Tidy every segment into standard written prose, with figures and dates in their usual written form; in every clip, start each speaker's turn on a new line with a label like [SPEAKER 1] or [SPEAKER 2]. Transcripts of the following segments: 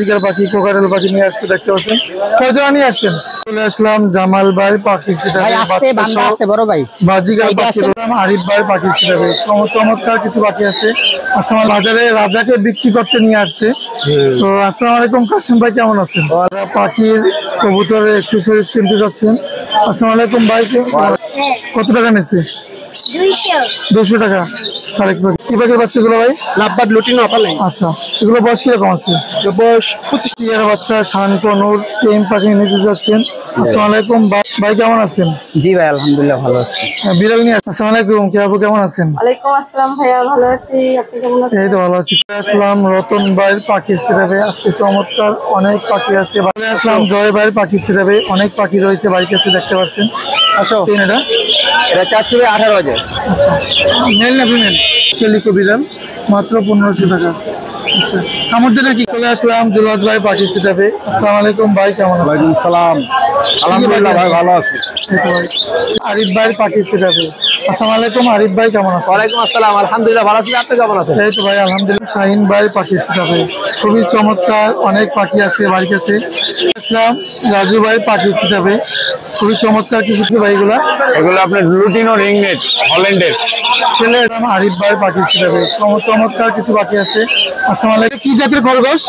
[SPEAKER 1] পাখি কোকারেল পাখি নিয়ে আসছে দেখতে পাচ্ছেন। কয়জন নিয়ে আসছেন? চলে আসলাম জামাল ভাই পাখি বাজিকার পাখি, আরিফ ভাই পাখি ছিটাবে। চমৎকার কিছু পাখি আছে। আসসালাম বাজারে রাজাকে বিক্রি করতে নিয়ে আসছে। তো আসসালামু আলাইকুম কাসিম ভাই, কেমন আছেন? পাখির কবুতরের অ্যাকসেসরিজ কিনতে যাচ্ছেন। আসসালামু আলাইকুম ভাই, কত টাকা নিচ্ছে? 200 টাকা। কি পাখির বাচ্চাগুলো ভাই?
[SPEAKER 2] Lovebird lutino opaline.
[SPEAKER 1] আচ্ছা, এগুলো বয়স কিরকম আছে?
[SPEAKER 2] বয়স
[SPEAKER 1] 25 টিয়ার বাচ্চা শানকনুর টেম পাখি নিতে যাচ্ছেন। আসসালামু আলাইকুম ভাই, কেমন আছেন?
[SPEAKER 2] জি ভাই আলহামদুলিল্লাহ ভালো আছি।
[SPEAKER 1] বিড়াল নিয়ে আসসালামু আলাইকুম কি আপু, কেমন আছেন?
[SPEAKER 3] ওয়ালাইকুম আসসালাম ভাইয়া, ভালো আছি, আপনি কেমন আছেন?
[SPEAKER 1] এই তো ভালো আছি। আসলাম রতন ভাইয়ের পাখি ছিটাবে, আজকে চমৎকার অনেক পাখি আছে। ভালো আসলাম জয় ভাইয়ের পাখি ছিটাবে, অনেক পাখি রয়েছে বাড়ির কাছে দেখতে পাচ্ছেন। আচ্ছা,
[SPEAKER 2] এটা চাচ্ছি 18,000।
[SPEAKER 1] আচ্ছা, মেল না ফিমেল? কেলিকো বিড়াল মাত্র 1500 টাকা। আচ্ছা, আমাদের নাকি চলে আসলাম জুলাদ ভাই পাখি ছিটাবে। আসসালামু আলাইকুম ভাই, কেমন আছেন?
[SPEAKER 2] ওয়ালাইকুম সালাম, আলহামদুলিল্লাহ ভাই ভালো আছি।
[SPEAKER 1] আরিফ ভাইয়ের পাখি ছিটাবে। আসসালামু আলাইকুম আরিফ ভাই, কেমন আছেন?
[SPEAKER 2] ওয়ালাইকুম আসসালাম, আলহামদুলিল্লাহ ভালো আছি, আপনি কেমন আছেন?
[SPEAKER 1] এই তো ভাই আলহামদুলিল্লাহ। শাহিন ভাই পাখি ছিটাবে, খুবই চমৎকার অনেক পাখি আছে বাড়ির কাছে। ইসলাম রাজু ভাই পাখি ছিটাবে, খুবই চমৎকার কিছু ভাইগুলা।
[SPEAKER 2] এগুলো আপনার লুটিনো রিংনেট হল্যান্ডের।
[SPEAKER 1] ছেলে আরিফ ভাই পাখি ছিটাবে, চমৎকার কিছু পাখি আছে। আসসালামু আলাইকুম, কি জাতের খরগোশ?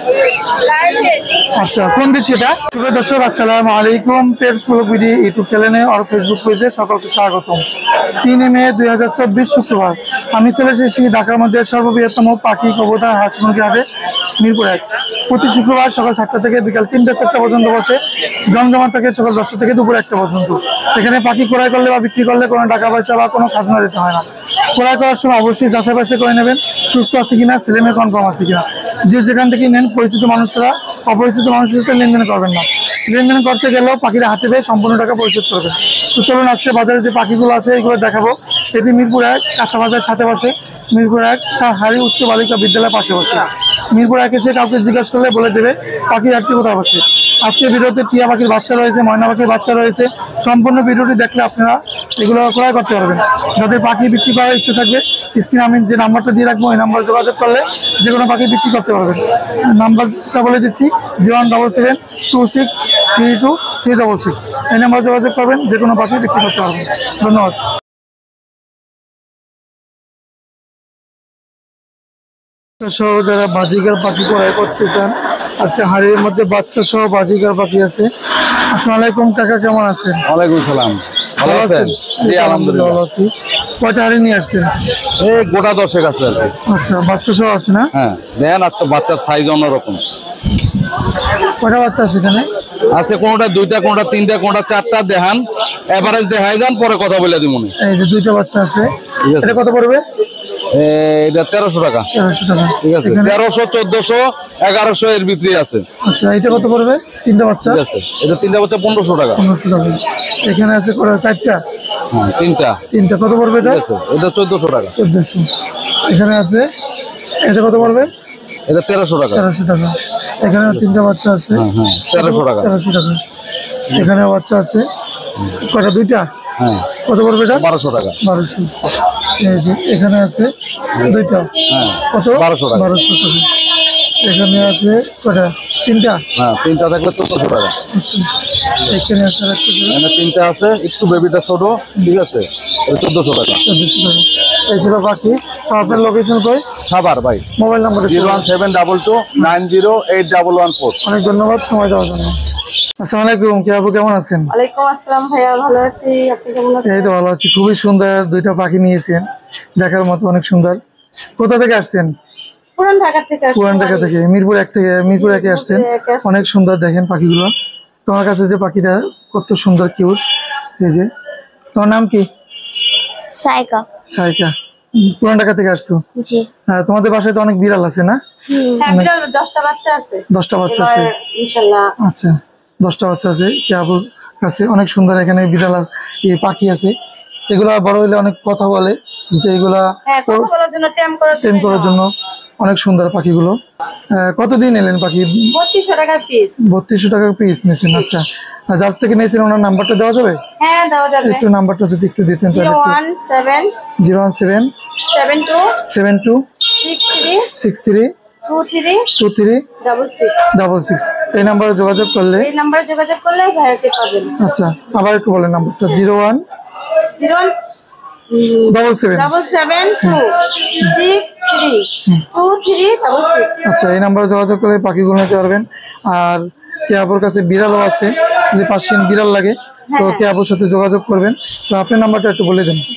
[SPEAKER 1] আচ্ছা, কোন দেশ এটা? শুভ দর্শক আসসালামু আলাইকুম, পেটস ব্লগ ভিডিও ইউটিউব চ্যানেলে আর ফেসবুক পেজে সকলকে স্বাগতম। 3 মে 2024 শুক্রবার আমি চলে এসেছি ঢাকার মধ্যে সর্ববৃহত্তম পাখি কবুতর হাঁস মুরগি হাটে মিরপুর 1। প্রতি শুক্রবার সকাল 7টা থেকে বিকাল 3টা-4টা পর্যন্ত বসে। জমজমাট থাকে সকাল 10টা থেকে দুপুর 1টা পর্যন্ত। এখানে পাখি ক্রয় করলে বা বিক্রি করলে কোনো টাকা পয়সা বা কোনো খাজনা দিতে হয় না। ক্রয় করার সময় অবশ্যই যাচাই বাছাই করে নেবেন সুস্থ আছে কিনা, ছেলেমেয়ে কনফার্ম আছে কিনা। যে যেখান থেকে নেন পরিচিত মানুষরা অপরিচিত মানুষের সাথে লেনদেন করবেন না। লেনদেন করতে গেলেও পাখিরা হাতে পেয়ে সম্পূর্ণ টাকা পরিশোধ করবেন। তো চলুন আজকে বাজারে যে পাখিগুলো আছে এগুলো দেখাবো। এটি মিরপুর 1 কাঁচা বাজার সাথে বসে। মিরপুর 1 হারি উচ্চ বালিকা বিদ্যালয়ের পাশে বসে। মিরপুর 1 এসে কাউকে জিজ্ঞাসা করলে বলে দেবে পাখির হাটটি কোথায় বসে। আজকে ভিডিওতে টিয়া পাখির বাচ্চা রয়েছে, ময়না পাখির বাচ্চা রয়েছে। সম্পূর্ণ ভিডিওটি দেখলে আপনারা এগুলো ক্রয় করতে পারবেন। যাদের পাখি বিক্রি করার ইচ্ছে থাকবে স্ক্রিনে আমি যে নাম্বারটা দিয়ে রাখবো এই নাম্বারে যোগাযোগ করলে যে কোনো পাখি বিক্রি করতে পারবেন। নাম্বারটা বলে দিচ্ছি 0177263236। এই নাম্বারে যোগাযোগ করবেন, যে কোনো পাখি বিক্রি করতে পারবেন। ধন্যবাদ। সহ যারা বাজিকার পাখি ক্রয় করতে চান, আজকে হাড়ির মধ্যে বাচ্চা সহ বাজিকার পাখি আছে। আসসালামু আলাইকুম কাকা, কেমন আছেন?
[SPEAKER 2] ওয়ালাইকুম সালাম, ভালো আছেন? জি আলহামদুলিল্লাহ
[SPEAKER 1] ভালো আছি। কয়টা হাড়ি নিয়ে আসছেন?
[SPEAKER 2] এই গোটা 10 আছে আর কি।
[SPEAKER 1] আচ্ছা, বাচ্চা সহ আছে না?
[SPEAKER 2] হ্যাঁ, দেখেন আজকে বাচ্চার সাইজ অন্যরকম।
[SPEAKER 1] কয়টা বাচ্চা আছে এখানে?
[SPEAKER 2] আছে কোনটা 2টা, কোনটা 3টা, কোনটা 4টা। দেখান এভারেজ দেখাই যান, পরে কথা বলে দিব।
[SPEAKER 1] এই যে 2টা বাচ্চা আছে,
[SPEAKER 2] ঠিক আছে।
[SPEAKER 1] এটা কত পড়বে?
[SPEAKER 2] এটা 1300 টাকা।
[SPEAKER 1] 1300 টাকা,
[SPEAKER 2] ঠিক আছে। 1300, 1400, 1100 এর ভিতরে আছে।
[SPEAKER 1] আচ্ছা, এটা কত পড়বে? 3টা বাচ্চা,
[SPEAKER 2] ঠিক আছে। এটা 3টা বাচ্চা 1500 টাকা।
[SPEAKER 1] 1500 টাকা। এখানে আছে 4টা,
[SPEAKER 2] হ্যাঁ 3টা।
[SPEAKER 1] কত পড়বে এটা?
[SPEAKER 2] ঠিক আছে, এটা 1400 টাকা।
[SPEAKER 1] 1400। এখানে আছে, এটা কত পড়বে?
[SPEAKER 2] এটা 1300 টাকা।
[SPEAKER 1] 1300 টাকা। এখানে 3টা বাচ্চা আছে,
[SPEAKER 2] হ্যাঁ 1300 টাকা।
[SPEAKER 1] 1300 টাকা। এখানে বাচ্চা আছে কয়টা? 2টা।
[SPEAKER 2] হ্যাঁ,
[SPEAKER 1] কত পড়বে এটা?
[SPEAKER 2] 1200 টাকা।
[SPEAKER 1] 1200। এই যে এখানে আছে 2টা,
[SPEAKER 2] হ্যাঁ
[SPEAKER 1] কত?
[SPEAKER 2] 1200 টাকা।
[SPEAKER 1] 1200 টাকা। এখানে আছে কয়টা? 3টা।
[SPEAKER 2] হ্যাঁ 3টা থাকলে 1400 টাকা।
[SPEAKER 1] এখানে আছে
[SPEAKER 2] এখানে 3টা আছে, একটু বেবিটা ছোট। ঠিক আছে, এটা 1400 টাকা।
[SPEAKER 1] 1400 টাকা। এই ছিল বাকি। আপনার লোকেশন কই?
[SPEAKER 2] সাভার ভাই।
[SPEAKER 1] Mobile number
[SPEAKER 2] 01722908114।
[SPEAKER 1] অনেক ধন্যবাদ সময় দেওয়ার জন্য। আসসালামু আলাইকুম কি আপু, কেমন আছেন?
[SPEAKER 3] ওয়ালাইকুম আসসালাম ভাইয়া, ভালো আছি, আপনি কেমন আছেন?
[SPEAKER 1] এই তো ভালো আছি। খুবই সুন্দর 2টা পাখি নিয়েছেন, দেখার মতো অনেক সুন্দর। কোথা থেকে আসছেন?
[SPEAKER 3] পুরান ঢাকা থেকে আসছি।
[SPEAKER 1] পুরান ঢাকা থেকে, মিরপুর 1 থেকে, মিরপুর 1 আসছেন। অনেক সুন্দর দেখেন পাখিগুলো। তোমার কাছে যে পাখিটা কত সুন্দর কিউট। এই যে তোমার নাম কি?
[SPEAKER 4] সাইকা।
[SPEAKER 1] সাইকা। পুরান ঢাকা থেকে আসছো?
[SPEAKER 4] জি।
[SPEAKER 1] হ্যাঁ, তোমাদের বাসায় তো অনেক বিড়াল আছে না?
[SPEAKER 3] হ্যাঁ, বিড়াল 10টা বাচ্চা আছে।
[SPEAKER 1] 10টা বাচ্চা আছে
[SPEAKER 3] ইনশাআল্লাহ।
[SPEAKER 1] আচ্ছা, 10টা বাচ্চা আছে কি আপুর কাছে? অনেক সুন্দর এখানে বিড়াল এই পাখি আছে। এগুলা বড় হইলে অনেক কথা বলে, যদি এগুলা
[SPEAKER 3] কথা বলার জন্য
[SPEAKER 1] টেম করার জন্য অনেক সুন্দর পাখিগুলো। কতদিন এলেন পাখি?
[SPEAKER 3] 3200 টাকা পিস।
[SPEAKER 1] 3200 টাকা পিস নিয়েছেন। আচ্ছা, যার থেকে নিয়েছেন ওনার নাম্বারটা দেওয়া যাবে?
[SPEAKER 3] হ্যাঁ দেওয়া যাবে।
[SPEAKER 1] একটু নাম্বারটা যদি একটু দিতেন।
[SPEAKER 3] 017
[SPEAKER 1] 017
[SPEAKER 3] 72
[SPEAKER 1] 72
[SPEAKER 3] 63
[SPEAKER 1] 63
[SPEAKER 3] 23
[SPEAKER 1] 23 66 এই নাম্বারে যোগাযোগ করলে
[SPEAKER 3] এই নাম্বারে যোগাযোগ করলে ভাইয়াকে পাবেন।
[SPEAKER 1] আচ্ছা আবার একটু বলেন নাম্বারটা 01
[SPEAKER 3] 77263236।
[SPEAKER 1] আচ্ছা এই নাম্বারে যোগাযোগ করলে পাখিগুলো নিতে পারবেন। আর কে আপুর কাছে বিড়ালও আছে, যদি পার্সিয়ান বিড়াল লাগে তো কে আপুর সাথে যোগাযোগ করবেন। তো আপনার নাম্বারটা একটু বলে দেন।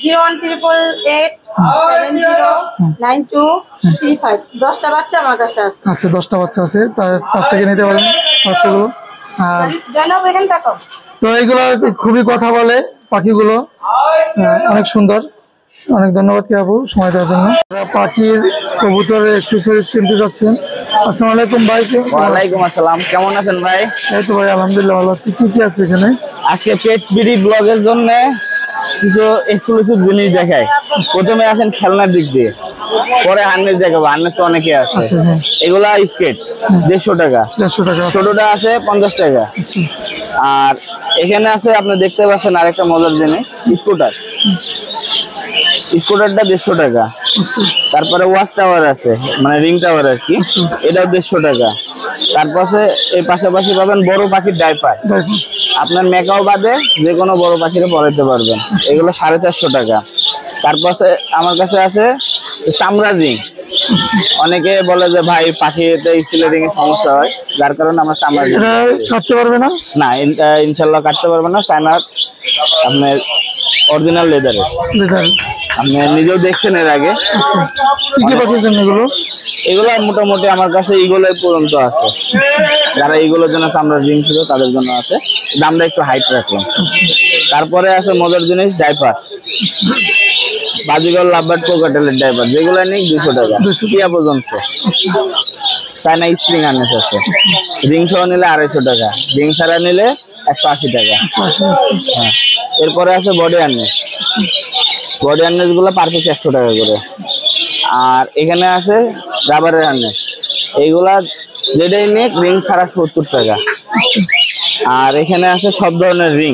[SPEAKER 3] 01888709235। 10টা বাচ্চা আমার কাছে আছে।
[SPEAKER 1] আচ্ছা 10টা বাচ্চা আছে, তার থেকে নিতে পারেন বাচ্চাগুলো। আর
[SPEAKER 3] জানাবো এখানে টাকা।
[SPEAKER 1] তো এইগুলো খুবই কথা বলে পাখিগুলো, অনেক সুন্দর। অনেক ধন্যবাদ কে আপু সময় দেওয়ার জন্য। পাখির কবুতরের অ্যাকসেসরিজ কিনতে যাচ্ছেন। আসসালামু আলাইকুম ভাই।
[SPEAKER 5] ওয়ালাইকুম আসসালাম, কেমন আছেন ভাই?
[SPEAKER 1] এই তো ভাই আলহামদুলিল্লাহ ভালো আছি। কি কি আছে এখানে?
[SPEAKER 5] আজকে পেটস বিডি ব্লগের জন্য কিছু এক্সক্লুসিভ জিনিস দেখাই। প্রথমে আসেন খেলনার দিক দিয়ে, পরে হার্নেস দেখাবো। হার্নেস তো অনেকে আছে।
[SPEAKER 1] আচ্ছা, হ্যাঁ।
[SPEAKER 5] এগুলা স্কেট 150 টাকা,
[SPEAKER 1] 150 টাকা।
[SPEAKER 5] ছোটটা আছে 50 টাকা। আর এখানে আছে আপনি দেখতে পাচ্ছেন আরেকটা মজার জিনিস, স্কুটার। স্কুটারটা 150 টাকা। তারপরে ওয়াচ টাওয়ার আছে, মানে রিং টাওয়ার আর কি, এটাও 150 টাকা। তারপরে এই পাশাপাশি পাবেন বড় পাখির ডাইপার। আপনার মেকাও বাদে যে কোনো বড় পাখিরে পরাইতে পারবেন, এগুলো 450 টাকা। তারপরে আমার কাছে আছে চামড়ার রিং। অনেকে বলে যে ভাই পাখিতে স্টিলের রিং এর সমস্যা হয়, যার কারণে আমরা চামড়ার রিং
[SPEAKER 1] কাটতে পারবে না।
[SPEAKER 5] না, ইনশাল্লাহ কাটতে পারবে না। চায়নার আপনার অরিজিনাল লেদারের, আপনি নিজেও দেখছেন এর আগে।
[SPEAKER 1] কি কি পাখির জন্য এগুলো?
[SPEAKER 5] এগুলো মোটামুটি আমার কাছে ইগলের পর্যন্ত আছে। যারা ইগলের জন্য চামড়ার রিং ছিল তাদের জন্য আছে, দামটা একটু হাইট রাখলাম। তারপরে আছে মজার জিনিস, ডাইপার। বাজিগর লাভবার্ড কোকাটেলের ডাইপার, যেগুলো নেই 200 টাকা টিয়া পর্যন্ত। চায়না স্প্রিং হার্নেস আছে, রিং সহ নিলে 250 টাকা, রিং ছাড়া নিলে 180 টাকা। হ্যাঁ, এরপরে আছে বডি হার্নেস। বডি হার্নেস গুলো পার পিস 100 টাকা করে। আর এখানে আছে রাবারের হার্নেস, এইগুলা যেটাই নিয়ে রিং ছাড়া 70 টাকা। আর এখানে আছে সব ধরনের রিং।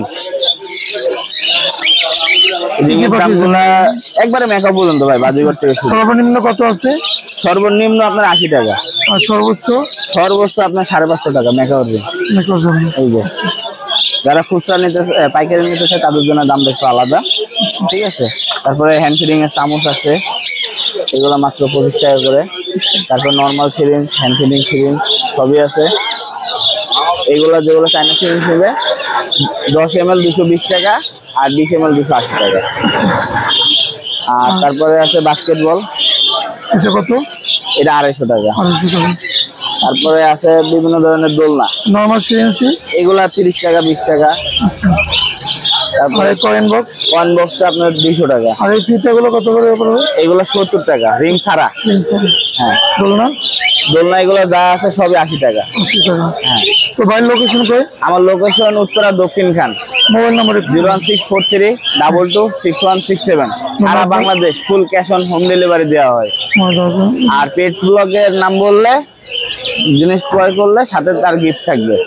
[SPEAKER 5] রিং এর দামগুলা একবারে মেকআপ পর্যন্ত ভাই, বাজিগর থেকে শুরু।
[SPEAKER 1] সর্বনিম্ন কত আছে?
[SPEAKER 5] সর্বনিম্ন আপনার 80 টাকা,
[SPEAKER 1] আর সর্বোচ্চ
[SPEAKER 5] আপনার 550 টাকা মেকআপ রিং। এই যে যারা খুচরা নিতে পাইকারি নিতে চায় তাদের জন্য দামটা একটু আলাদা, ঠিক আছে। তারপরে হ্যান্ড ফিডিং এর চামচ আছে, এগুলো মাত্র 25 টাকা করে। তারপর normal syringe, hand feeding syringe সবই আছে। এইগুলা যেগুলো চাইনা সিরিঞ্জ নেবে 10 ml 220 টাকা, আর 20 ml 280 টাকা। আর তারপরে আছে বাস্কেটবল,
[SPEAKER 1] এটা কত?
[SPEAKER 5] এটা 250 টাকা।
[SPEAKER 1] 250 টাকা।
[SPEAKER 5] তারপরে আছে বিভিন্ন ধরনের দোলনা,
[SPEAKER 1] নরমাল সিএনসি,
[SPEAKER 5] এগুলা 30 টাকা 20 টাকা। তারপরে
[SPEAKER 1] কয়েন
[SPEAKER 5] বক্সটা আপনার 200 টাকা।
[SPEAKER 1] আর এই ফিতাগুলো কত করে পড়বে?
[SPEAKER 5] এগুলো 70 টাকা রিং ছাড়া। হ্যাঁ,
[SPEAKER 1] দোলনা
[SPEAKER 5] এগুলো যা আছে সবই 80 টাকা।
[SPEAKER 1] 80 টাকা।
[SPEAKER 5] হ্যাঁ।
[SPEAKER 1] তো ভাই লোকেশন কই?
[SPEAKER 5] আমার location Uttara Dakshin Khan.
[SPEAKER 1] Mobile number
[SPEAKER 5] 01643226167। সারা Bangladesh full cash on home delivery দেওয়া হয়। আর পেট ব্লগের নাম বললে, জিনিস ক্রয় করলে সাথে তার গিফট থাকবে।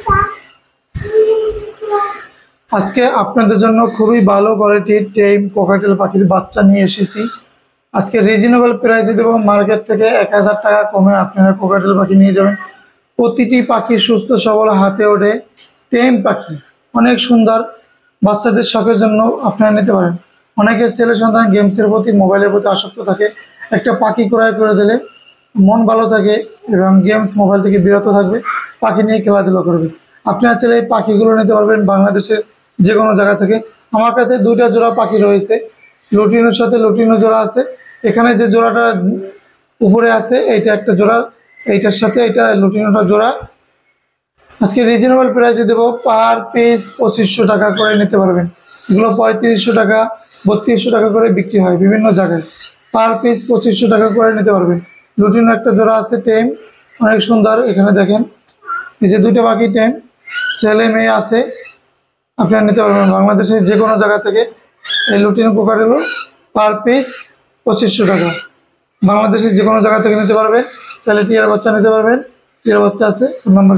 [SPEAKER 1] আজকে আপনাদের জন্য খুবই ভালো কোয়ালিটির টেম কোকাটেল পাখির বাচ্চা নিয়ে এসেছি। আজকে রিজনেবল প্রাইসে দেবো, মার্কেট থেকে 1000 টাকা কমে আপনারা কোকাটেল পাখি নিয়ে যাবেন। প্রতিটি পাখি সুস্থ সবল হাতে ওঠে টেম পাখি, অনেক সুন্দর। বাচ্চাদের শখের জন্য আপনারা নিতে পারেন। অনেকের ছেলে সন্তান গেমসের প্রতি, মোবাইলের প্রতি আসক্ত থাকে, একটা পাখি ক্রয় করে দিলে মন ভালো থাকে এবং গেমস মোবাইল থেকে বিরত থাকবে, পাখি নিয়ে খেলাধুলা করবে। আপনারা চাইলে এই পাখিগুলো নিতে পারবেন বাংলাদেশের যে কোনো জায়গা থেকে। আমার কাছে 2টা জোড়া পাখি রয়েছে, লুটিনোর সাথে লুটিনো জোড়া আছে। এখানে যে জোড়াটা উপরে আছে এইটা একটা জোড়া, এইটার সাথে এটা লুটিনোটা জোড়া। আজকে রিজনেবল প্রাইসে দেবো, পার পিস 2500 টাকা করে নিতে পারবেন। এগুলো 3500 টাকা 3200 টাকা করে বিক্রি হয় বিভিন্ন জায়গায়। পার পিস 2500 টাকা করে নিতে পারবেন। লুটিনো একটা জোড়া আছে টেম, অনেক সুন্দর। এখানে দেখেন এই যে 2টা পাখি টেম, ছেলে মেয়ে আছে, আপনারা নিতে পারবেন বাংলাদেশের যে কোনো জায়গা থেকে। এই লুটিনো কোকাটেল পার পিস 2500 টাকা, বাংলাদেশের যে কোনো জায়গা থেকে নিতে পারবেন। তাহলে টিয়ার বাচ্চা নিতে পারবেন, টিয়ার বাচ্চা আছে। ফোন নাম্বার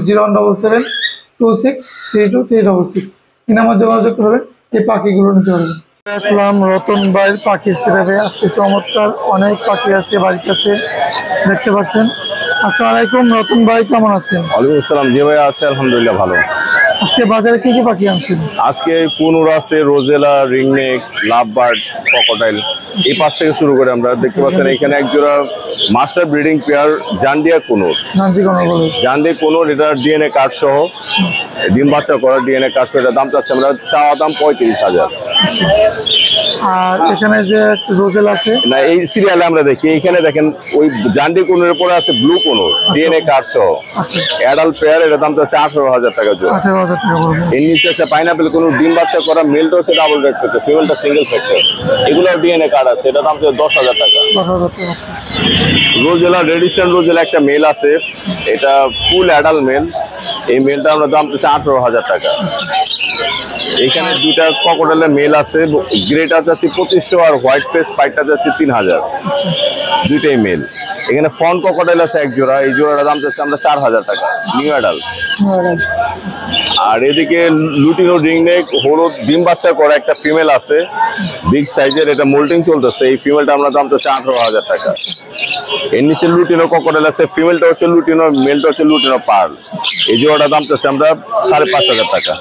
[SPEAKER 1] 01772632366, এই নাম্বার যোগাযোগ করবেন, এই পাখিগুলো নিতে পারবেন। আসলাম রতন ভাইয়ের পাখির সিরাপে। আজকে চমৎকার অনেক পাখি আছে বাড়ির কাছে, দেখতে পাচ্ছেন। আসসালামু আলাইকুম, রতন ভাই কেমন আছেন?
[SPEAKER 6] ওয়ালাইকুম আসসালাম। জি ভাই আছে, আলহামদুলিল্লাহ ভালো।
[SPEAKER 1] আজকে বাজারে কি কি পাখি আনছেন?
[SPEAKER 6] আজকে কুনুর আছে, রোজেলা, রিংনেক, লাভবার্ড, ক্রোকোডাইল, এই পাশ থেকে শুরু করে আমরা দেখতে পাচ্ছেন এখানে এক জোড়া master breeding pair Jandaya conure. Jandaya conure, এটা ডিএনএ কার্ড সহ ডিম বাচ্চা করা ডিএনএ কার্ড সহ, এটা দাম চাচ্ছে আমরা চাওয়া দাম 35,000।
[SPEAKER 1] আর এখানে যে রোজেল আছে
[SPEAKER 6] না, এই সিরিয়ালে আমরা দেখি এখানে দেখেন ওই জান্ডি কুনুরের পরে আছে ব্লু কুনুর ডিএনএ কার্ড সহ অ্যাডাল্ট পেয়ার, এটা দাম চাচ্ছে 18,000 টাকা জোড়া।
[SPEAKER 1] 18,000 টাকা পড়বে।
[SPEAKER 6] এর নিচে আছে পাইনাপেল কুনুর, ডিম বাচ্চা করা, মেলটা হচ্ছে ডাবল রেড ফ্যাক্টর, ফিমেলটা সিঙ্গেল ফ্যাক্টর, এগুলো ডিএনএ কার্ড আছে, এটা দাম চাচ্ছে 10,000 টাকা।
[SPEAKER 1] 10,000 টাকা।
[SPEAKER 6] রোজেলা, রেডিস্টার রোজেলা একটা মেল আছে, এটা ফুল অ্যাডাল্ট মেল, এই মেলটা আমরা দাম চাচ্ছি 18,000 টাকা। এখানে দুইটা ক্রোকোডাইলের মেল আছে, গ্রেটা যাচ্ছে 2500 আর হোয়াইট ফেস পাইটটা যাচ্ছে 3,000, দুইটাই মেল। এখানে ফন ক্রোকোডাইল আছে এক জোড়া, এই জোড়াটার দাম যাচ্ছে আমরা 4,000 টাকা, নিউ অ্যাডাল্ট। আর এদিকে লুটিনো রিংনেক হলুদ ডিম বাচ্চা করা একটা ফিমেল আছে বিগ সাইজের, এটা মোল্টিং চলতেছে, এই ফিমেলটা আমরা দাম চাচ্ছি 18,000 টাকা। এর নিচে লুটিনো ক্রোকোডাইল আছে, ফিমেলটা হচ্ছে লুটিনো, মেলটা হচ্ছে লুটিনো পার্ল, এই জোড়াটার দাম চাচ্ছি আমরা 5,500 টাকা।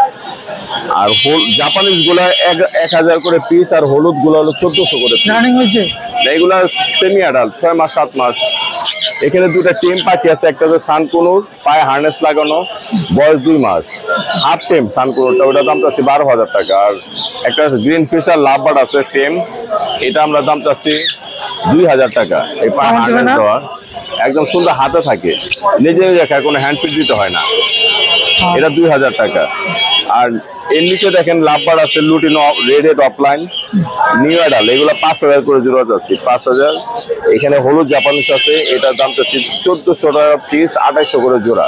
[SPEAKER 6] আর জাপানিজ গুলা 1,000 করে পিস, আর হলুদ গুলা হলো 1400 করে পিস।
[SPEAKER 1] রানিং হয়েছে
[SPEAKER 6] এগুলা সেমি অ্যাডাল্ট, 6 মাস 7 মাস। এখানে দুটা টেম পাখি আছে, একটা হচ্ছে সানকুনুর, পায়ে হার্নেস লাগানো, বয়স 2 মাস, হাফ টেম সানকুনুরটা, ওটা দাম চাচ্ছি 12,000 টাকা। আর একটা গ্রিন ফিশার লাভবার্ড আছে টেম, এটা আমরা দাম চাচ্ছি 2,000 টাকা। এই পায়ে হার্নেস দেওয়া, একদম সুন্দর হাতে থাকে, নিজে নিজে খায়, কোনো হ্যান্ড ফিট দিতে হয় না, এটা 2,000 টাকা। আর এর নিচে দেখেন লাভবার্ড আছে, lutino, red head opaline, new adult, এগুলো 5,000 করে জোড়া যাচ্ছে, 5,000। এখানে হলুদ জাপানিস আছে, এটার দাম চাচ্ছি 1400 টাকা পিস, 2800 করে জোড়া।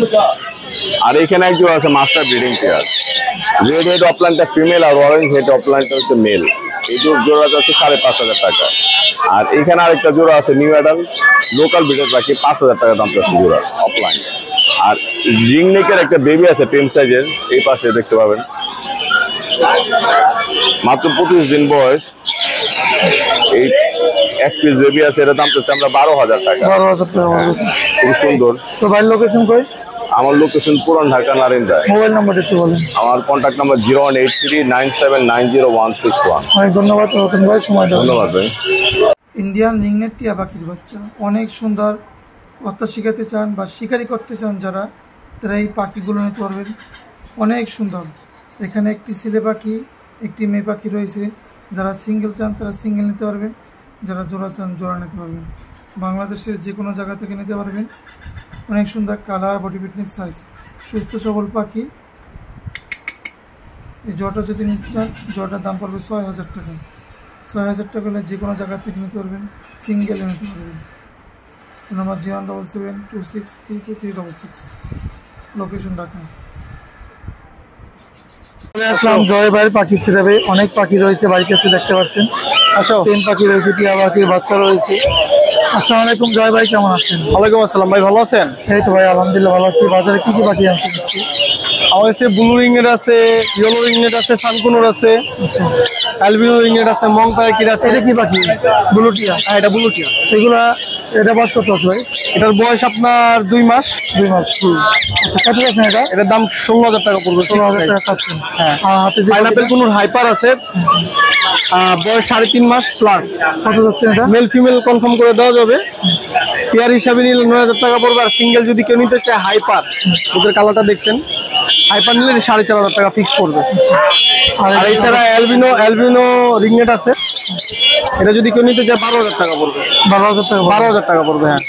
[SPEAKER 6] আর এখানে এক জোড়া আছে master breeding pair, red head অফলাইনটা ফিমেল আর অরেঞ্জ হেড অফলাইনটা হচ্ছে মেল, এই জোড়া যাচ্ছে 5,500 টাকা। আর এখানে আরেকটা জোড়া আছে নিউ অ্যাডাল লোকাল ব্রিডের পাখি, 5,000 টাকা দাম চাচ্ছে জোড়া অফলাইন। আর রিংনেকের একটা বেবি আছে 10 সাইজের, এই পাশে দেখতে পাবেন, মাত্র 25 দিন বয়স, এই এক পিস বেবি আছে, এটার দাম চাচ্ছে আমরা 12,000 টাকা।
[SPEAKER 1] 12,000 টাকা।
[SPEAKER 6] খুব সুন্দর।
[SPEAKER 1] তো ভাই লোকেশন কই?
[SPEAKER 6] আমার লোকেশন পুরান ঢাকা, নারিন্দা।
[SPEAKER 1] মোবাইল নাম্বার একটু বলেন।
[SPEAKER 6] আমার কন্ট্যাক্ট নাম্বার 0183979061।
[SPEAKER 1] অনেক ধন্যবাদ রতন ভাই, সময় দেওয়ার জন্য।
[SPEAKER 6] ধন্যবাদ ভাই।
[SPEAKER 1] ইন্ডিয়ান রিংনেট টিয়া পাখির বাচ্চা অনেক সুন্দর, কথা শিখাতে চান বা শিকারি করতে চান যারা, তারা এই পাখিগুলো নিতে পারবেন, অনেক সুন্দর। এখানে একটি ছেলে পাখি, একটি মেয়ে পাখি রয়েছে, যারা সিঙ্গেল চান তারা সিঙ্গেল নিতে পারবেন, যারা জোড়া চান জোড়া নিতে পারবেন, বাংলাদেশের যে কোনো জায়গা থেকে নিতে পারবেন। অনেক সুন্দর কালার, বডি ফিটনেস, সাইজ, সুস্থ সবল পাখি। এই জোড়াটা যদি নিতে চান, জোড়াটার দাম পড়বে 6,000 টাকা। 6,000 টাকা হলে যে কোনো জায়গা থেকে নিতে পারবেন, সিঙ্গেলে নিতে পারবেন। Number 07726322366, location Dhaka. চলে আসলাম জয় ভাইয়ের পাখি ছেড়ে, অনেক পাখি রয়েছে বাড়ির কাছে, দেখতে পাচ্ছেন। টেন পাখি রয়েছে, টিয়া পাখির বাচ্চা রয়েছে। আসসালামু আলাইকুম জয় ভাই, কেমন আছেন?
[SPEAKER 7] ওয়ালাইকুম আসসালাম ভাই, ভালো আছেন?
[SPEAKER 1] এই তো ভাই আলহামদুলিল্লাহ ভালো আছি। বাজারে কি কি পাখি আনছেন?
[SPEAKER 7] আমার কাছে ব্লু রিংনেট আছে, ইয়েলো রিংনেট আছে, সানকুনুর আছে, অ্যালবিনো রিংনেট আছে, মং পাখির আছে।
[SPEAKER 1] এটা কি পাখি? ব্লুটিয়া?
[SPEAKER 7] হ্যাঁ, এটা ব্লুটিয়া।
[SPEAKER 1] এগুলা, এটা বয়স কত আছে ভাই?
[SPEAKER 7] এটার বয়স আপনার 2 মাস।
[SPEAKER 1] 2 মাস। আচ্ছা, কত যাচ্ছেন এটা?
[SPEAKER 7] এটার দাম 16,000 টাকা পড়বে।
[SPEAKER 1] 16,000 টাকা পাচ্ছেন।
[SPEAKER 7] হ্যাঁ।
[SPEAKER 1] আর হাতে যে
[SPEAKER 7] পাইনাপেল কুনুর হাইপার আছে, বয়স 3.5 মাস প্লাস।
[SPEAKER 1] কত যাচ্ছেন এটা?
[SPEAKER 7] মেল ফিমেল কনফার্ম করে দেওয়া যাবে। পেয়ার হিসাবে নিলে 9,000 টাকা পড়বে। আর সিঙ্গেল যদি কেউ নিতে চায় হাইপার, ওদের কালারটা দেখছেন, হাইপার নিলে 4,500 টাকা ফিক্স পড়বে। আর এছাড়া অ্যালবিনো রিংনেট আছে, এটা যদি কেউ নিতে চায় 12,000 টাকা পড়বে।
[SPEAKER 1] 12,000 টাকা?
[SPEAKER 7] 12,000 টাকা পড়বে, হ্যাঁ।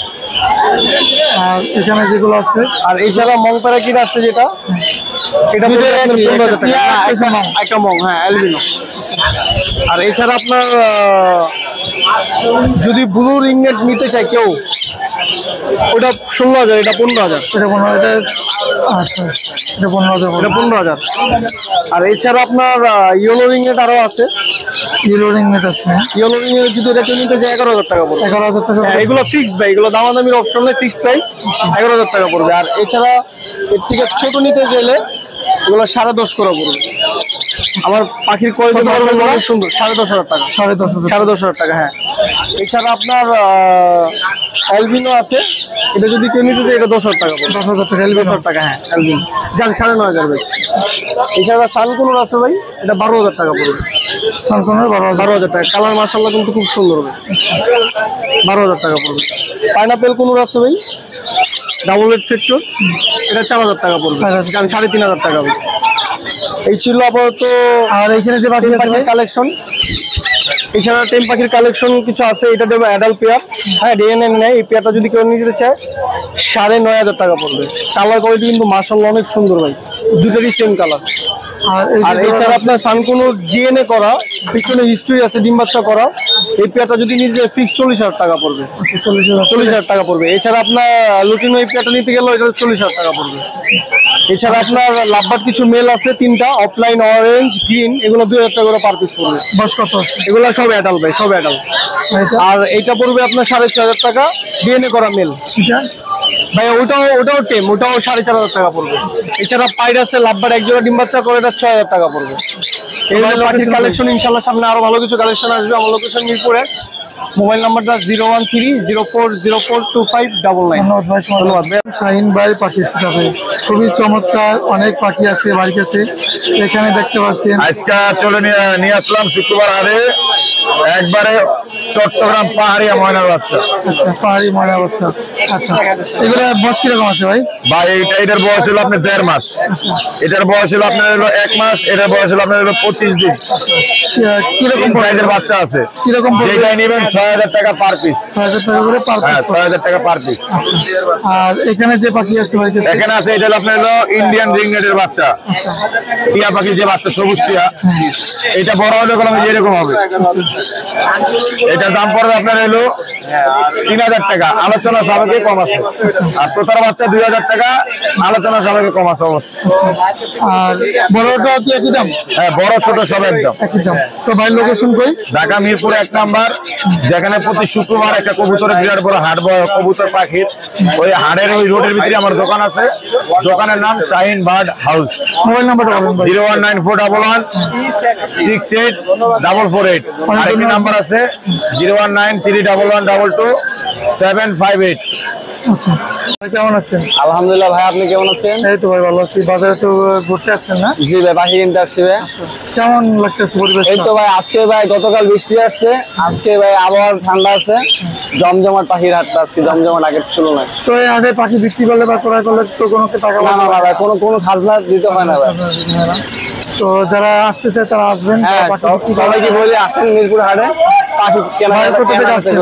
[SPEAKER 1] আর এখানে যেগুলো আছে,
[SPEAKER 7] আর এছাড়া মং প্যারাকিট আছে, যেটা এটা 15,000 টাকা। একটা মং, হ্যাঁ, অ্যালবিনো। আর এছাড়া আপনার যদি ব্লু রিংনেট নিতে চায় কেউ, ওটা 16,000, এটা 15,000।
[SPEAKER 1] এটা 15,000। আচ্ছা, এটা 15,000।
[SPEAKER 7] এটা 15,000। আর এছাড়া আপনার ইয়েলো রিংনেট আরও আছে।
[SPEAKER 1] ইয়েলো রিংনেট আছে?
[SPEAKER 7] ইয়েলো রিংনেট যদি এটা কেউ নিতে চায় 11,000 টাকা পড়বে।
[SPEAKER 1] 11,000 টাকা?
[SPEAKER 7] এগুলো ফিক্সড ভাই, এগুলো দামাদামির অপশন নেই, ফিক্সড প্রাইস 11,000 টাকা পড়বে। আর এছাড়া এর থেকে ছোট নিতে চাইলে এগুলো 10.5 করে পড়বে। আমার পাখির কোয়ালিটি অনেক সুন্দর। 10,500 টাকা।
[SPEAKER 1] 10,500
[SPEAKER 7] 10,500 টাকা, হ্যাঁ। এছাড়া আপনার অ্যালবিনো আছে, এটা যদি কেউ নিতে চায় এটা 10,000 টাকা পড়বে।
[SPEAKER 1] 10,000 টাকা।
[SPEAKER 7] 10,000 টাকা, হ্যাঁ অ্যালবিনো। যান 9,500 ভাই। এছাড়া সানকুনোর আছে ভাই, এটা 12,000 টাকা পড়বে।
[SPEAKER 1] সানকোনোর
[SPEAKER 7] 12,000 টাকা। কালার মাশাআল্লাহ কিন্তু খুব সুন্দর হবে। 12,000 টাকা পড়বে। পাইনাপেল কোনোর আছে ভাই, ডাবল রেড ফ্যাক্টর, এটা 4,000 টাকা পড়বে। যান 3,500 টাকা ভাই। এই ছিল আপাতত।
[SPEAKER 1] আর এখানে যে পাখি আছে
[SPEAKER 7] কালেকশন, এছাড়া টেম পাখির কালেকশন কিছু আছে। এটা দেবো অ্যাডাল্ট পেয়ার, হ্যাঁ ডিএনএ নেয়। এই পেয়ারটা যদি কেউ নিতে চায় 9,500 টাকা পড়বে। কালার কোয়ালিটি কিন্তু মাশাআল্লাহ অনেক সুন্দর ভাই, দুটোরই সেম কালার। আর এছাড়া আপনার সানকুনোর জিএনএ করা, পিছনে হিস্ট্রি আছে, ডিম বাচ্চা করা। এই পেয়ারটা যদি নিতে যায় ফিক্স 40,000 টাকা পড়বে। 40,000 টাকা পড়বে। এছাড়া আপনার লুটিনো এই পেয়ারটা নিতে গেলে এটা 40,000 টাকা পড়বে। এছাড়া আপনার লাভবার্ড কিছু মেল আছে 3টা, অফলাইন, অরেঞ্জ, গ্রিন, এগুলো 2,000 টাকা করে পার পিস পড়বে।
[SPEAKER 1] বয়স কত?
[SPEAKER 7] এগুলো সব অ্যাডাল্ট ভাই, সব অ্যাডাল্ট। আর এইটা পড়বে আপনার 4,500 টাকা, ডিএনএ করা মেল ভাই। ওটাও টেম, ওটাও 4,500 টাকা পড়বে। এছাড়া পাইড আছে লাভবার্ড, এক জোড়া ডিম বাচ্চা করে, এটা 6,000 টাকা পড়বে। এই পাখির কালেকশন ইনশাল্লাহ সামনে আরো ভালো কিছু কালেকশন আসবে। আমার লোকেশন মিরপুরে। মোবাইল নাম্বারটা 01304042599।
[SPEAKER 1] ধন্যবাদ। শাহিন ভাই পাখি ভাই, খুবই চমৎকার অনেক পাখি আছে বাড়ির কাছে, এখানে দেখতে পাচ্ছেন।
[SPEAKER 6] আজকে চলে নিয়ে আসলাম শুক্রবার হারে একবারে চট্টগ্রাম পাহাড়িয়া ময়নার বাচ্চা।
[SPEAKER 1] আচ্ছা, পাহাড়ি ময়না বাচ্চা। আচ্ছা, এগুলো বয়স কিরকম আছে ভাই?
[SPEAKER 6] ভাই এটার বয়স হলো আপনার 1.5 মাস, এটার বয়স হলো আপনার 1 মাস, এটার বয়স হলো আপনার 25 দিন।
[SPEAKER 1] কিরকম
[SPEAKER 6] সাইজের বাচ্চা আছে,
[SPEAKER 1] কিরকম
[SPEAKER 6] যেটাই নেবেন 6,000 টাকা পার পিস।
[SPEAKER 1] 6,000 টাকা করে পার
[SPEAKER 6] হ্যাঁ, 6,000 টাকা পার পিস।
[SPEAKER 1] আর এখানে যে পাখি আছে বাড়ির কাছে,
[SPEAKER 6] এখানে আছে এটা হলো আপনার ইন্ডিয়ান রিংনেটের বাচ্চা, টিয়া পাখি যে বাচ্চা, সবুজ টিয়া। এটা বড় হলে কলমে এরকম হবে। এটার দাম পড়বে আপনার হলো 3,000 টাকা, আলোচনা সাপেক্ষে কম আছে। আর তোতার বাচ্চা 2,000 টাকা, আলোচনা সাপেক্ষে কম আছে অবশ্যই।
[SPEAKER 1] আর বড়টা কি একই দাম?
[SPEAKER 6] হ্যাঁ, বড় ছোট সব একদম
[SPEAKER 1] একই দাম। তো ভাই লোকেশন কই?
[SPEAKER 6] ঢাকা মিরপুর 1 নাম্বার, যেখানে প্রতি শুক্রবার একটা কবুতরের বিরাট বড় হাট বয়, কবুতর পাখির। ওই হাটের ওই রোডের ভিতরে আমার দোকান আছে। দোকানের নাম শাহিন বার্ড হাউস।
[SPEAKER 1] মোবাইল নাম্বারটা বলুন ভাই।
[SPEAKER 6] 01941168848। আরেকটি নাম্বার আছে 01931122758।
[SPEAKER 1] আচ্ছা, ভাই কেমন আছেন?
[SPEAKER 5] আলহামদুলিল্লাহ ভাই, আপনি কেমন আছেন?
[SPEAKER 1] এই তো ভাই ভালো আছি। বাজারে তো ঘুরতে আসছেন না?
[SPEAKER 5] জি ভাই, পাখি কিনতে আসছি ভাই।
[SPEAKER 1] কেমন লাগতেছে পরিবেশ?
[SPEAKER 5] এই তো ভাই, আজকে ভাই গতকাল বৃষ্টি আসছে, আজকে ভাই আবহাওয়া ঠান্ডা আছে। জমজমাট পাখির হাটটা আজকে, জমজমাট আগের তুলনায়।
[SPEAKER 1] তো এই হাটে পাখি বিক্রি করলে বা ক্রয় করলে তো কোনো টাকা
[SPEAKER 5] না না ভাই, কোনো খাজনা দিতে হয় না ভাই।
[SPEAKER 1] তো যারা আসতে চায় তারা আসবেন।
[SPEAKER 5] হ্যাঁ, সবাইকে বলি আসেন মিরপুর হাটে, পাখি কেনা
[SPEAKER 1] ভাই, কোথা থেকে আসছেন?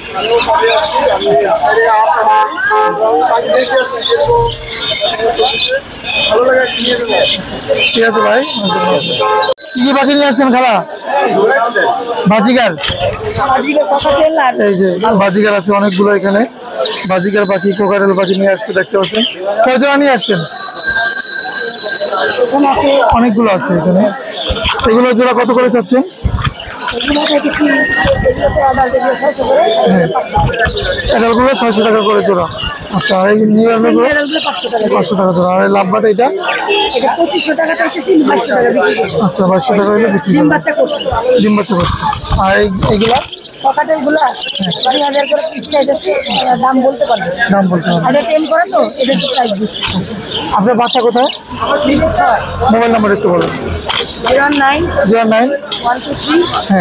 [SPEAKER 1] ঠিক আছে ভাই, কি কি পাখি নিয়ে আসছেন খালা? বাজিগার, এই যে বাজিগার আছে অনেকগুলো এখানে। বাজিগার পাখি, কোকারেল পাখি নিয়ে আসছে, দেখতে পাচ্ছেন। কয় জোড়া নিয়ে আসছেন? অনেকগুলো আছে এখানে। এগুলো জোড়া কত করে চাচ্ছেন? এগুলো 600 টাকা করে জোড়া। আচ্ছা, আর এই নিউ ইয়ার গুলো 500 টাকা জোড়া। আর লাভবাট এটা
[SPEAKER 3] 2500 টাকা চাইছে, 500 টাকা বিক্রি করব।
[SPEAKER 1] আচ্ছা, 500 টাকা হলে বিক্রি
[SPEAKER 3] ডিম
[SPEAKER 1] করবেন।
[SPEAKER 3] বাচ্চা করছে।
[SPEAKER 1] ডিম বাচ্চা করছে। আর এইগুলা
[SPEAKER 3] পকাটেগুলো 2,000 করে পিস চাইছে, দাম বলতে পারবে।
[SPEAKER 1] দাম বলতে হবে।
[SPEAKER 3] আগে টেম করে তো এটা তো প্রাইস বেশি।
[SPEAKER 1] আপনার বাসা কোথায়? মোবাইল নাম্বার একটু বলুন।
[SPEAKER 3] 09
[SPEAKER 1] 09
[SPEAKER 3] 123
[SPEAKER 1] হ্যাঁ,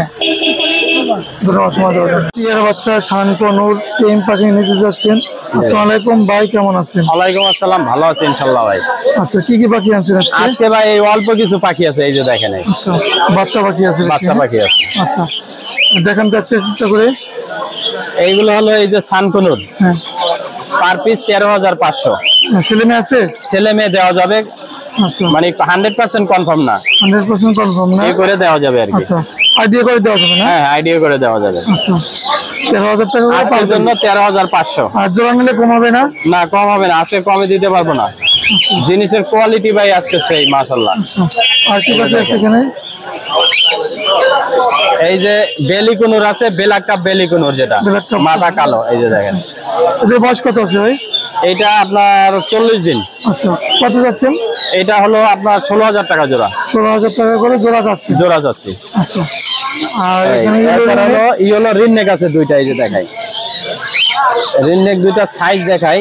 [SPEAKER 1] টিয়ার বাচ্চা শানকনুর টেম পাখি নিতে যাচ্ছেন। আসসালামু আলাইকুম ভাই, কেমন আছেন?
[SPEAKER 5] ওয়ালাইকুম আসসালাম, ভালো আছি ইনশাল্লাহ ভাই।
[SPEAKER 1] আচ্ছা, কি কি পাখি আনছেন আজকে?
[SPEAKER 5] আজকে ভাই এই অল্প কিছু পাখি আছে, এই যে দেখেন, এই
[SPEAKER 1] আচ্ছা, বাচ্চা পাখি আছে।
[SPEAKER 5] বাচ্চা পাখি আছে।
[SPEAKER 1] আচ্ছা, দেখান তো একটা করে।
[SPEAKER 5] এইগুলো হলো এই যে সানকুনুর,
[SPEAKER 1] হ্যাঁ,
[SPEAKER 5] পার পিস 13,500।
[SPEAKER 1] ছেলে মেয়ে আছে?
[SPEAKER 5] ছেলে মেয়ে দেওয়া যাবে,
[SPEAKER 1] আচ্ছা,
[SPEAKER 5] মানে 100% কনফার্ম না,
[SPEAKER 1] 100% কনফার্ম না?
[SPEAKER 5] এই করে দেওয়া যাবে আর কি।
[SPEAKER 1] আচ্ছা, আইডিয়া করে দেওয়া যাবে না?
[SPEAKER 5] হ্যাঁ, আইডিয়া করে দেওয়া যাবে।
[SPEAKER 1] আচ্ছা, 13,000 টাকা করে
[SPEAKER 5] আজকের জন্য 13,500।
[SPEAKER 1] আর জোড়া নিলে কম হবে না?
[SPEAKER 5] না, কম হবে না, আজকে কমে দিতে পারবো না। জিনিসের কোয়ালিটি ভাই আজকে সেই মাশাআল্লাহ।
[SPEAKER 1] আচ্ছা, আর কি পাখি আছে এখানে?
[SPEAKER 5] এই যে বেলিকুনুর আছে, বেলাক কাপ বেলিকুনুর, যেটা
[SPEAKER 1] ব্ল্যাক কাপ।
[SPEAKER 5] মাথা কালো, এই যে দেখেন।
[SPEAKER 1] এদের বয়স কত আছে ভাই?
[SPEAKER 7] এটা আপনার 40 দিন।
[SPEAKER 1] আচ্ছা, কত যাচ্ছেন?
[SPEAKER 7] এটা হলো আপনার 16,000 টাকা জোড়া।
[SPEAKER 1] 16,000 টাকা করে জোড়া যাচ্ছে।
[SPEAKER 7] জোড়া যাচ্ছে।
[SPEAKER 1] আচ্ছা, আর
[SPEAKER 7] এই,
[SPEAKER 1] এখানে
[SPEAKER 7] এরপর হলো ইয়েলো রিননেক আছে দুইটা, এই যে দেখাই রিননেক দুইটা সাইজ দেখাই।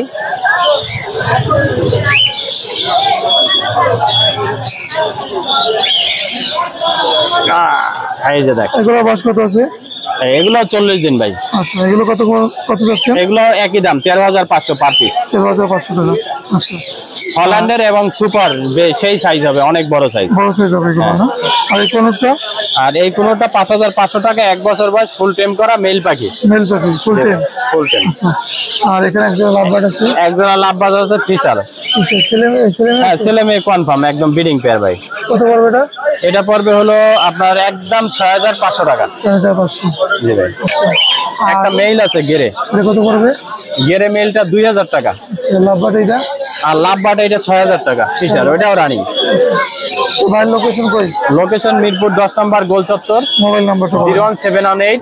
[SPEAKER 7] এই যে দেখ,
[SPEAKER 1] এগুলো বয়স কত আছে?
[SPEAKER 7] এগুলো 40 দিন ভাই।
[SPEAKER 1] আচ্ছা, এগুলো কত যাচ্ছে?
[SPEAKER 7] এগুলো একই দাম 13,500 পার পিস।
[SPEAKER 1] 13,500 টাকা। আচ্ছা,
[SPEAKER 7] হল্যান্ডের এবং সুপার সেই সাইজ হবে, অনেক বড় সাইজ।
[SPEAKER 1] বড় সাইজ হবে এগুলো না? আর এই কোনটা?
[SPEAKER 7] আর এই কোনটা 5,500 টাকা, 1 বছর বয়স, ফুল টেম করা মেল পাখি।
[SPEAKER 1] মেল পাখি ফুল টেম।
[SPEAKER 7] ফুল টেম।
[SPEAKER 1] আচ্ছা, আর এখানে একজন লাভবার্ড আছে।
[SPEAKER 7] একজোড়া লাভবাজ আছে ফিচার।
[SPEAKER 1] ছেলে
[SPEAKER 7] হ্যাঁ, ছেলে মেয়ে কনফার্ম, একদম ব্রিডিং পেয়ার ভাই।
[SPEAKER 1] কত পড়বে এটা?
[SPEAKER 7] এটা পড়বে হলো আপনার একদম 6,500 টাকা।
[SPEAKER 1] 6,500।
[SPEAKER 7] জি ভাই। একটা মেইল আছে গেরে।
[SPEAKER 1] এটা কত পড়বে?
[SPEAKER 7] গেরে মেইলটা 2,000 টাকা।
[SPEAKER 1] লাভবার্ড এটা?
[SPEAKER 7] আর লাভবার্ড এটা 6,000 টাকা ফিচার, ওইটাও রানিং।
[SPEAKER 1] মোবাইল লোকেশন কই?
[SPEAKER 7] লোকেশন মিরপুর 10 নম্বর গোল চত্বর।
[SPEAKER 1] মোবাইল নাম্বারটা বলুন।
[SPEAKER 7] 01718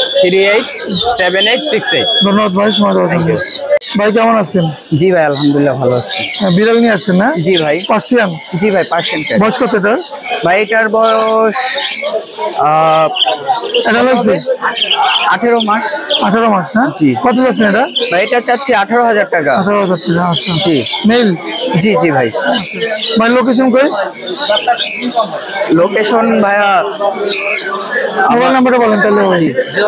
[SPEAKER 7] 387868।
[SPEAKER 1] ধন্যবাদ ভাই, সময় দেওয়ার জন্য। ভাই কেমন আছেন?
[SPEAKER 5] জি ভাই, আলহামদুলিল্লাহ ভালো আছি।
[SPEAKER 1] বিড়াল নিয়ে আসছেন না?
[SPEAKER 5] জি ভাই।
[SPEAKER 1] পার্সিয়ান?
[SPEAKER 5] জি ভাই, পার্সেন্ট
[SPEAKER 1] বয়স কত এটা?
[SPEAKER 5] ভাই এটার বয়স
[SPEAKER 1] এটা লাগছে
[SPEAKER 5] 18 মাস।
[SPEAKER 1] 18 মাস না?
[SPEAKER 5] জি।
[SPEAKER 1] কত যাচ্ছেন এটা?
[SPEAKER 5] ভাই এটা চাচ্ছি 18,000 টাকা।
[SPEAKER 1] 18,000 টাকা। আচ্ছা,
[SPEAKER 5] জি
[SPEAKER 1] মেল?
[SPEAKER 5] জি জি ভাই।
[SPEAKER 1] ভাই লোকেশন কই?
[SPEAKER 5] লোকেশন ভাইয়া
[SPEAKER 1] মোবাইল নাম্বারটা বলেন তাহলে ভাই।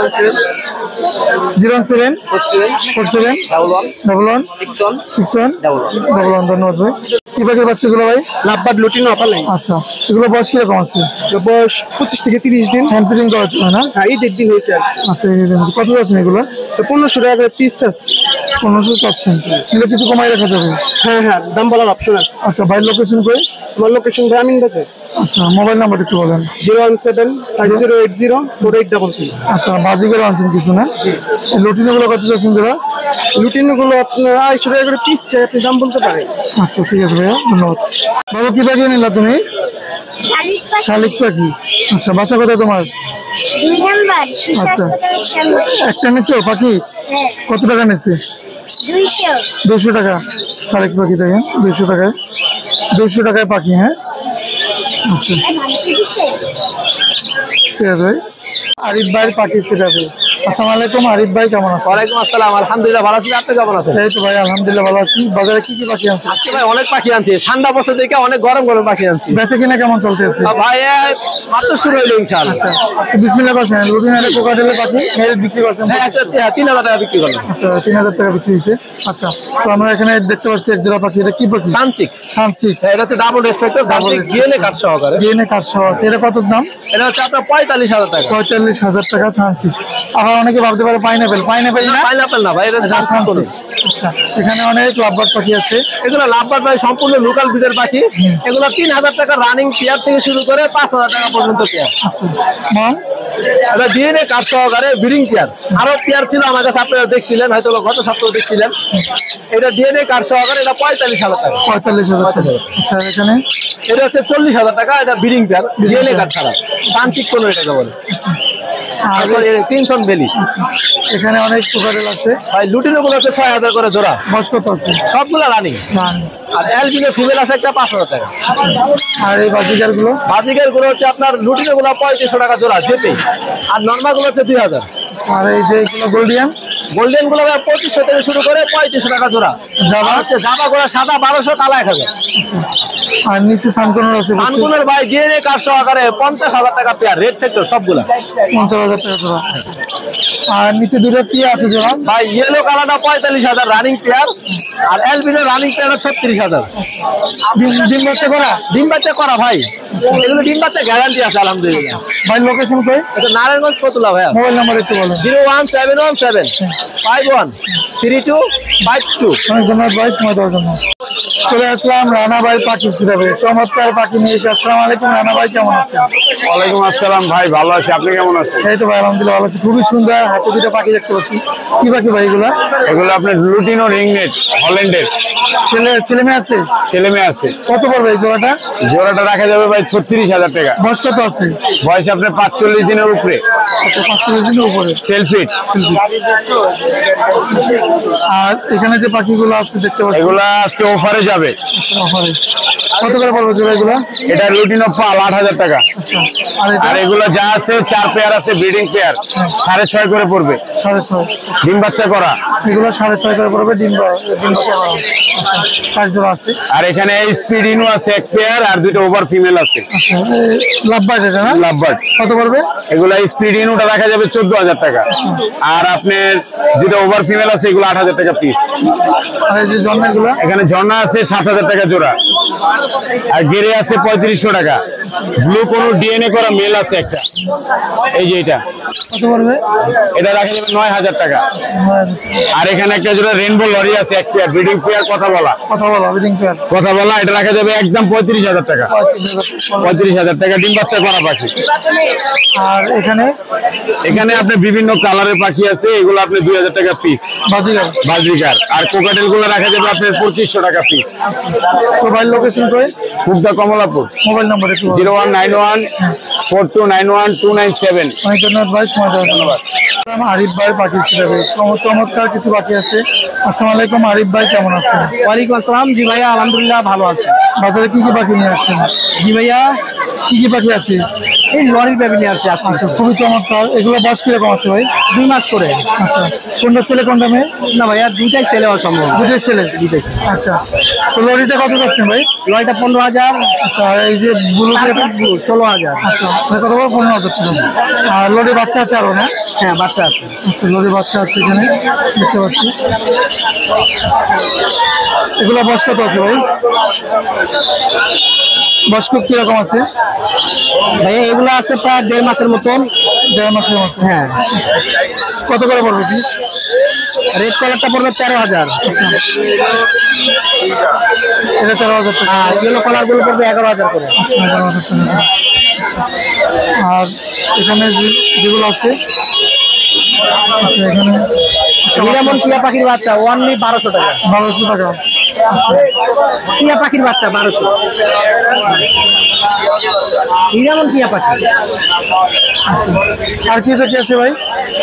[SPEAKER 1] 07 47 11 61 11। ধন্যবাদ ভাই। কি পাখির বাচ্চাগুলো ভাই?
[SPEAKER 7] Lovebird lutino opaline.
[SPEAKER 1] আচ্ছা, এগুলো বয়স কিরকম আছে?
[SPEAKER 7] বয়স 25 থেকে 30 দিন।
[SPEAKER 1] হ্যান্ড ফিডিং করা হয় না?
[SPEAKER 7] হ্যাঁ, এই 1.5 দিন হয়েছে।
[SPEAKER 1] আচ্ছা, কত যাচ্ছেন এগুলো?
[SPEAKER 7] 1500 টাকা করে পিসটা।
[SPEAKER 1] 1500 চাচ্ছেন, এগুলো কিছু কমাই রাখা যাবে?
[SPEAKER 7] হ্যাঁ হ্যাঁ, দাম বলার অপশন আছে।
[SPEAKER 1] আচ্ছা, ভাই লোকেশন কই?
[SPEAKER 7] আমার লোকেশন গ্রামীণ বাজার।
[SPEAKER 1] আচ্ছা, মোবাইল নাম্বার একটু বলেন।
[SPEAKER 7] 01750804833।
[SPEAKER 1] আচ্ছা, বাজিগার আনছেন কিছু না? এই লুটিনগুলো কত যাচ্ছেন যারা?
[SPEAKER 7] লুটিনগুলো আপনার 250 টাকা করে পিস চাই, আপনি দাম বলতে পারেন।
[SPEAKER 1] আচ্ছা, ঠিক আছে ভাইয়া, ধন্যবাদ। বাবু কি পাখি নিলা তুমি? শালিক পাখি। আচ্ছা, বাসা কোথায় তোমার?
[SPEAKER 4] 2 নাম্বার
[SPEAKER 1] আচ্ছা, একটা নিছো পাখি? কত টাকা নিচ্ছে? 200 টাকা। শালিক পাখি দেখেন, 200 টাকায়। 200 টাকায় পাখি। হ্যাঁ, আচ্ছা, ঠিক আছে ভাই। আরিফ ভাইয়ের পাখি সেটাবে। আসসালামু আলাইকুম, আরিফ ভাই কেমন আছেন?
[SPEAKER 7] ওয়ালাইকুম আসসালাম, আলহামদুলিল্লাহ ভালো আছি। আপনি কেমন আছেন?
[SPEAKER 1] এই তো ভাই আলহামদুলিল্লাহ ভালো আছি। বাজারে কি কি পাখি আনছেন?
[SPEAKER 7] আজকে ভাই অনেক পাখি আনছি, ঠান্ডা বছর থেকে অনেক গরম গরম পাখি আনছি।
[SPEAKER 1] বেচে কিনা কেমন চলতেছে?
[SPEAKER 7] ভাই মাত্র শুরু হইলো ইনশাআল্লাহ।
[SPEAKER 1] বিসমিল্লাহ করছেন। লুটিনের কোকাটেলের পাখি মেল বিক্রি করছেন?
[SPEAKER 7] হ্যাঁ, আচ্ছা 3,000 টাকা বিক্রি করলাম।
[SPEAKER 1] আচ্ছা, 3,000 টাকা বিক্রি হয়েছে। আচ্ছা, তো আমরা এখানে দেখতে পাচ্ছি এক জোড়া পাখি। এটা কি পাখি?
[SPEAKER 7] সানচিক।
[SPEAKER 1] সানচিক।
[SPEAKER 7] এটা হচ্ছে double reflector, suncheek DNA cut সহকারে।
[SPEAKER 1] ডিএনএ কার্ড সহ আছে। এটা কত দাম?
[SPEAKER 7] এটা হচ্ছে আপনার 45,000 টাকা।
[SPEAKER 1] 45,000 টাকা সানচিক। আবার অনেকে ভাবতে পারে পাইনাপেল। পাইনাপেল না?
[SPEAKER 7] পাইনাপেল না ভাই, এটা সানচিক কোন।
[SPEAKER 1] আচ্ছা, এখানে অনেক লাভবার্ড পাখি আছে।
[SPEAKER 7] এগুলো লাভবার্ড ভাই সম্পূর্ণ লোকাল ব্রিডের পাখি। এগুলো 3,000 টাকা রানিং পেয়ার থেকে শুরু করে 5,000 টাকা পর্যন্ত পেয়ার।
[SPEAKER 1] আচ্ছা, মান?
[SPEAKER 7] এটা ডিএনএ কার্ড সহকারে ব্রিডিং পেয়ার। আরো পেয়ার ছিল আমার কাছে, আপনারা দেখছিলেন হয়তো, গত সপ্তাহে দেখছিলেন। এটা ডিএনএ কার্ড সহকারে, এটা 45,000 টাকা।
[SPEAKER 1] 45,000 টাকা। আচ্ছা, এখানে
[SPEAKER 7] এটা হচ্ছে 40,000 টাকা। এটা ব্রিডিং পেয়ার, ডিএনএ কার্ড ছাড়া। সানচিক 15 টাকা বলে।
[SPEAKER 1] আর
[SPEAKER 7] ক্রিমসন বেলি।
[SPEAKER 1] এখানে অনেক কোকাটেল আছে।
[SPEAKER 7] ভাই লুটিনো গুলো হচ্ছে 6,000 করে জোড়া।
[SPEAKER 1] বয়স কত আছে?
[SPEAKER 7] সবগুলো রানিং। আর অ্যালবিনো ফিমেল আছে একটা 5,000 টাকা।
[SPEAKER 1] আর এই বাজিকার গুলো?
[SPEAKER 7] বাজিকের গুলো হচ্ছে আপনার লুটিনো গুলো 3500 টাকা জোড়া যেতে। আর নর্মাল গুলো হচ্ছে 2,000।
[SPEAKER 1] আর এই যে এগুলো গোল্ডিয়ান?
[SPEAKER 7] গোল্ডেন গুলো 2500 থেকে শুরু করে 3500 টাকা জোড়া।
[SPEAKER 1] জাভা?
[SPEAKER 7] হচ্ছে জাভা গুলো সাদা 1200, কালা 1000।
[SPEAKER 1] আর নিচে সানকোনর আছে?
[SPEAKER 7] সানকুনের ভাই ডিএনএ কার্ড সহকারে 50,000 টাকা পেয়ার, রেড ফ্যাক্টর সবগুলা।
[SPEAKER 1] 50,000 টাকা জোড়া। আর নিচে দুটো কি আছে জোড়া?
[SPEAKER 7] ভাই ইয়েলো কালারটা 45,000 রানিং পেয়ার। আর অ্যালবিনো রানিং পেয়ার 36,000।
[SPEAKER 1] ডিম বাচ্চা করা?
[SPEAKER 7] ডিম বাচ্চা করা ভাই, এগুলো ডিম বাচ্চা গ্যারান্টি আছে আলহামদুলিল্লাহ।
[SPEAKER 1] ভাই লোকেশন কই?
[SPEAKER 7] এটা নারায়ণগঞ্জ ফতুল্লা ভাইয়া।
[SPEAKER 1] মোবাইল নাম্বার একটু বলেন।
[SPEAKER 7] 01717 513252।
[SPEAKER 1] অনেক ধন্যবাদ ভাই, সময় দেওয়ার জন্য। চলে আসলাম রানা ভাই পাখি হিসেবে চমৎকার পাখি নিয়ে এসে। আসসালামু আলাইকুম রানা ভাই, কেমন আছেন?
[SPEAKER 6] ওয়ালাইকুম আসসালাম ভাই, ভালো আছি, আপনি কেমন আছেন?
[SPEAKER 1] এই তো ভাই আলহামদুলিল্লাহ ভালো আছি। খুবই সুন্দর হাতে দুটো পাখি দেখতে পাচ্ছি। কি পাখি ভাই এগুলা?
[SPEAKER 6] এগুলো আপনার লুটিনো রিংনেট হল্যান্ডের।
[SPEAKER 1] ছেলে মেয়ে আছে?
[SPEAKER 6] ছেলে মেয়ে আছে।
[SPEAKER 1] কত পড়বে এই জোড়াটা?
[SPEAKER 6] জোড়াটা রাখা যাবে ভাই 36,000 টাকা।
[SPEAKER 1] বয়স কত আছে?
[SPEAKER 6] বয়স আপনার 45 দিনের উপরে।
[SPEAKER 1] আচ্ছা, 45 দিনের উপরে।
[SPEAKER 6] সেলফিট।
[SPEAKER 1] আর এখানে যে পাখিগুলো আছে দেখতে পাচ্ছি
[SPEAKER 6] এগুলা আজকে অফারে যাবে।
[SPEAKER 1] অফারে কত করে পড়বে জোড়া এগুলা?
[SPEAKER 6] এটা লুটিনো পাল 8,000 টাকা।
[SPEAKER 1] আর এটা
[SPEAKER 6] আর এগুলো যা আছে 4 পেয়ার আছে, ব্রিডিং পেয়ার 6.5 করে পড়বে।
[SPEAKER 1] 6.5।
[SPEAKER 6] ডিম বাচ্চা করা।
[SPEAKER 1] এগুলো 6.5 করে পড়বে। ডিম বাচ্চা করা। 5 জোড়া আছে।
[SPEAKER 6] আর এখানে স্পিড ইনু আছে 1 পেয়ার আর 2টা ওভার ফিমেল আছে।
[SPEAKER 1] আচ্ছা, লাভবার্ড এটা না?
[SPEAKER 6] লাভবার্ড।
[SPEAKER 1] কত পড়বে?
[SPEAKER 6] এগুলা স্পিড ইনুটা রাখা যাবে 14,000 টাকা। আর আপনার 2টা ওভার ফিমেল আছে, এগুলো 8,000 টাকা পিস।
[SPEAKER 1] আর এই যে জন্মগুলো?
[SPEAKER 6] এখানে ঝর্ণা আছে 7,000 টাকা জোড়া। আর গেরে আছে 3500 টাকা। ব্লু কোন ডিএনএ করা মেল আছে একটা, এই যে এটা।
[SPEAKER 1] কত পড়বে?
[SPEAKER 6] এটা রাখা যাবে 9,000 টাকা। আর এখানে একটা জোড়া রেইনবো লরি আছে 1 পেয়ার, ব্রিডিং পেয়ার, কথা বলা।
[SPEAKER 1] ব্রিডিং পেয়ার
[SPEAKER 6] কথা বলা, এটা রাখা যাবে একদম 35,000 টাকা। 35,000 টাকা, ডিম বাচ্চা করা পাখি।
[SPEAKER 1] আর
[SPEAKER 6] এখানে আপনার বিভিন্ন কালারের পাখি আছে, এগুলো আপনি 2,000 টাকা পিস। বাজরিকার। আর কোকাটেল গুলো রাখা যাবে আপনার 2500 টাকা পিস।
[SPEAKER 1] মোবাইল লোকেশন করে
[SPEAKER 6] খুবদা কমলাপুর।
[SPEAKER 1] মোবাইল নাম্বার একটু
[SPEAKER 6] 019142912997।
[SPEAKER 1] অনেক ধন্যবাদ ভাই, সময় দেওয়ার জন্য। আরিফ ভাই পাখি হিসেবে চমৎকার কিছু পাখি আছে। আসসালামু আলাইকুম আরিফ ভাই, কেমন আছেন?
[SPEAKER 7] ওয়ালাইকুম আসসালাম। জি ভাইয়া আলহামদুলিল্লাহ ভালো আছে।
[SPEAKER 1] বাজারে কি কি পাখি নিয়ে আসছেন?
[SPEAKER 7] জি ভাইয়া
[SPEAKER 1] কি কি পাখি আছে?
[SPEAKER 7] এই লরির ব্যাগ নিয়ে আসছে।
[SPEAKER 1] আচ্ছা, খুবই চমৎকার। এগুলো বয়স কিরকম আছে ভাই?
[SPEAKER 7] 2 মাস করে।
[SPEAKER 1] আচ্ছা, কোনটা ছেলে কোনটা মেয়ে?
[SPEAKER 7] না ভাইয়া দুইটাই ছেলে হওয়া সম্ভব।
[SPEAKER 1] দুটোই ছেলে। আচ্ছা, তো লরিটা কত যাচ্ছেন ভাই?
[SPEAKER 7] লরিটা 15,000।
[SPEAKER 1] আচ্ছা, আর এই যে ব্লু
[SPEAKER 7] 16,000।
[SPEAKER 1] আচ্ছা, কত বড়? 15,000 টাকা। আর লরি বাচ্চা আছে আরো না?
[SPEAKER 7] হ্যাঁ বাচ্চা আছে।
[SPEAKER 1] আচ্ছা, লরি বাচ্চা আছে এখানে দেখতে পাচ্ছি। এগুলো বয়স কত আছে ভাই? বয়স কিরকম আছে
[SPEAKER 7] ভাইয়া এগুলো আছে প্রায় 1.5 মাসের মতন।
[SPEAKER 1] 1.5 মাসের মতো।
[SPEAKER 7] হ্যাঁ।
[SPEAKER 1] কত করে পড়বে কি?
[SPEAKER 7] রেড কালারটা পড়বে 13,000।
[SPEAKER 1] এটা 13,000 টাকা।
[SPEAKER 7] আর ইয়েলো কালার গুলো পড়বে 11,000 করে।
[SPEAKER 1] 11,000 টাকা। আর এখানে যেগুলো আছে এখানে
[SPEAKER 7] যেমন টিয়া পাখির বাচ্চা অনলি 1200 টাকা।
[SPEAKER 1] 1200 টাকা।
[SPEAKER 7] টিয়া পাখির বাচ্চা 1200। যেমন টিয়া পাখি।
[SPEAKER 1] আর কি পাখি আছে ভাই?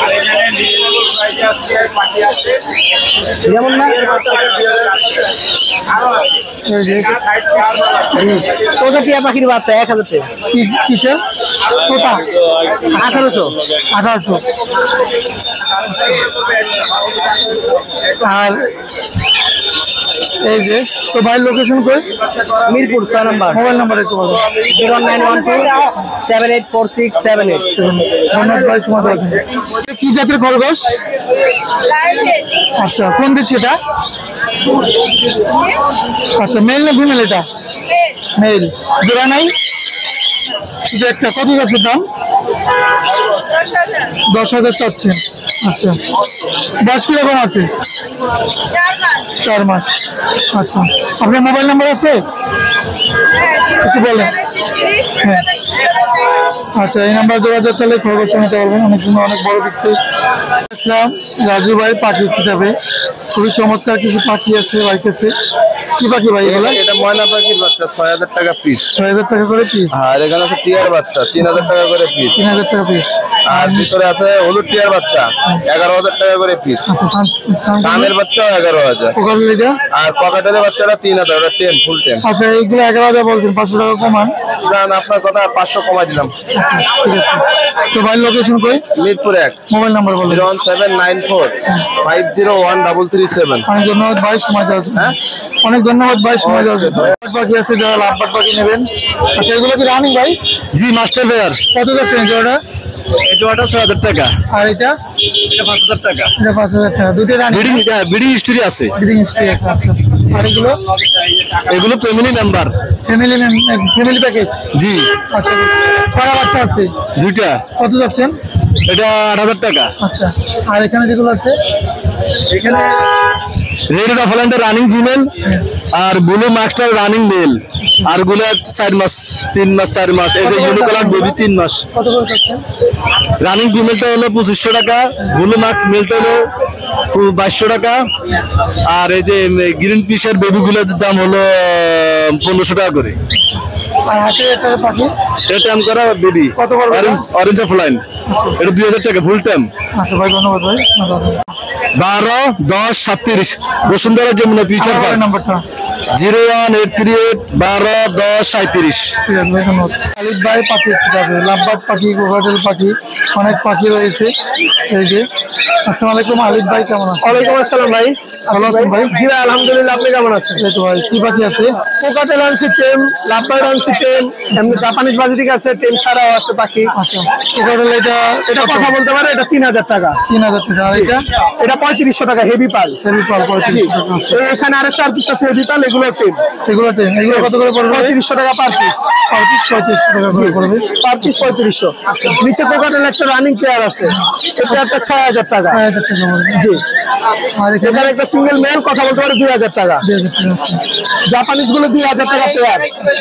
[SPEAKER 7] যেমন না তোতা টিয়া পাখির বাচ্চা 1,000 টাকা।
[SPEAKER 1] কিসের তোতা?
[SPEAKER 7] 1800।
[SPEAKER 1] আর এই যে তো ভাই লোকেশন কই?
[SPEAKER 7] মিরপুর 6 নম্বর।
[SPEAKER 1] মোবাইল নাম্বার একটু বলো।
[SPEAKER 7] 0912784678।
[SPEAKER 1] ধন্যবাদ ভাই, সময় দেওয়ার জন্য। কি জাতের খরগোশ? আচ্ছা, কোন দেশ এটা? আচ্ছা, মেল না ফিমেল এটা? মেল। জোড়া নাই? শুধু একটা। কত যাচ্ছে দাম? 10,000 চাচ্ছেন। আচ্ছা, বয়স কিরকম আছে? 4 মাস। আচ্ছা, আপনার মোবাইল নাম্বার আছে একটু বলেন। হ্যাঁ, আচ্ছা, এই নাম্বার যোগাযোগ করলে খবর শোনাতে পারবেন। অনেক সুন্দর, অনেক বড় পিক্সেল। ইসলাম রাজু ভাই পাখি হিসাবে খুবই চমৎকার কিছু পাখি আছে ভাই কাছে। কি পাখি ভাই এগুলো?
[SPEAKER 6] এটা ময়না পাখির বাচ্চা 6,000 টাকা পিস।
[SPEAKER 1] 6,000 টাকা করে পিস।
[SPEAKER 6] আর এখানে আছে টিয়ার বাচ্চা 3,000 টাকা করে পিস।
[SPEAKER 1] 3,000 টাকা পিস।
[SPEAKER 6] আর ভিতরে আছে হলুদ টিয়ার বাচ্চা 11,000 টাকা করে পিস।
[SPEAKER 1] আচ্ছা,
[SPEAKER 6] সানের বাচ্চাও 11,000।
[SPEAKER 1] কোকাটেলিটা?
[SPEAKER 6] আর পকেটের বাচ্চারা 3,000, ওটা টেম, ফুল টেম।
[SPEAKER 1] আচ্ছা, এইগুলো 11,000 বলছেন, 500 টাকা কমান।
[SPEAKER 6] জান আপনার কথা 500 কমাই দিলাম।
[SPEAKER 1] আচ্ছা, ঠিক আছে। তো ভাই লোকেশন কই?
[SPEAKER 6] মিরপুর 1।
[SPEAKER 1] মোবাইল নাম্বার বলুন।
[SPEAKER 6] 01794501337।
[SPEAKER 1] অনেক ধন্যবাদ ভাই, সময় দেওয়ার জন্য। অনেক ধন্যবাদ ভাই, সময় দেওয়ার জন্য। পাখি আছে যারা লাভবার্ড পাখি নেবেন। আচ্ছা, এগুলো কি রানিং ভাই?
[SPEAKER 2] জি মাস্টার পেয়ার।
[SPEAKER 1] কত যাচ্ছে জোড়াটা?
[SPEAKER 2] এই জোড়াটা 6,000 টাকা।
[SPEAKER 1] আর এটা?
[SPEAKER 2] এটা 5,000 টাকা।
[SPEAKER 1] এটা 5,000 টাকা। দুটো রানিং।
[SPEAKER 2] ব্রিডিং হিস্ট্রি আছে।
[SPEAKER 1] ব্রিডিং হিস্ট্রি আছে। আচ্ছা, আর
[SPEAKER 2] এগুলো ফ্যামিলি মেম্বার।
[SPEAKER 1] Family package?
[SPEAKER 2] জি।
[SPEAKER 1] আচ্ছা, কটা বাচ্চা আছে?
[SPEAKER 2] 2টা।
[SPEAKER 1] কত যাচ্ছেন?
[SPEAKER 2] এটা 8,000 টাকা।
[SPEAKER 1] আচ্ছা, আর এখানে যেগুলো আছে?
[SPEAKER 2] এখানে রেড রাফাল্যান্ডের রানিং ফিমেল আর ব্লু মাস্টার রানিং মেল আর গুলা 4 মাস 3 মাস 4 মাস এই যে ইউলো কালার বেবি 3 মাস।
[SPEAKER 1] কত করে চাচ্ছেন?
[SPEAKER 2] রানিং ফিমেলটা হলো 2500 টাকা, ব্লু মাস্ক মেলটা হলো 2200 টাকা, আর এই যে গ্রিন পিসের বেবিগুলোর দাম হলো 1500 টাকা করে।
[SPEAKER 1] আর হাতে একটা পাখি
[SPEAKER 2] এটা টাইম করা বেবি
[SPEAKER 1] কত করে?
[SPEAKER 2] অরেঞ্জ অফলাইন এটা 2000 টাকা ফুল টাইম।
[SPEAKER 1] আচ্ছা ভাই, ধন্যবাদ ভাই।
[SPEAKER 2] 12 10 37 বসুন্ধরা যমুনা ফিউচার পার্ক
[SPEAKER 1] নাম্বারটা
[SPEAKER 2] 01838 12 10 37।
[SPEAKER 1] ঠিক আছে ভাই, ধন্যবাদ। খালিদ ভাই পাখি আছে, লাভবার্ড পাখি, কোকাটেল পাখি, অনেক পাখি রয়েছে। এই যে আসসালামু আলাইকুম, আলিফ ভাই কেমন আছেন?
[SPEAKER 7] ওয়ালাইকুম আসসালাম ভাই।
[SPEAKER 1] ভালো আছেন ভাই?
[SPEAKER 7] জি ভাই, আলহামদুলিল্লাহ। আপনি কেমন আছেন?
[SPEAKER 1] এই তো ভাই, কি পাখি আছে?
[SPEAKER 7] কোকাটেল আনছি টেম, লাভবার্ড আনছি টেম, এমনি জাপানিজ বাজিটিক আছে, টেম ছাড়াও আছে পাখি।
[SPEAKER 1] আচ্ছা, কোকাটেল
[SPEAKER 7] এটা কথা বলতে পারে, এটা 3000 টাকা।
[SPEAKER 1] 3000 টাকা। আর এটা
[SPEAKER 7] এটা 3500 টাকা হেভি পাল।
[SPEAKER 1] সেমি পাল 35 টাকা।
[SPEAKER 7] তো এখানে আরো 4 পিস আছে হেভি পাল, এগুলো টেম।
[SPEAKER 1] এগুলো এগুলো কত করে পড়বে?
[SPEAKER 7] 3500 টাকা পার পিস।
[SPEAKER 1] 35 টাকা করে পড়বে।
[SPEAKER 7] Per piece 3500। নিচে কোকাটেল একটা রানিং চেয়ার আছে, এটা একটা 6000 টাকা।
[SPEAKER 1] 6000 টাকা পড়বে।
[SPEAKER 7] জি।
[SPEAKER 1] আর এখানে
[SPEAKER 7] এখানে একটা সিঙ্গেল মেল কথা বলতে পারে 2000 টাকা।
[SPEAKER 1] 2000 টাকা।
[SPEAKER 7] জাপানিজ গুলো 2000 টাকা পেয়ার।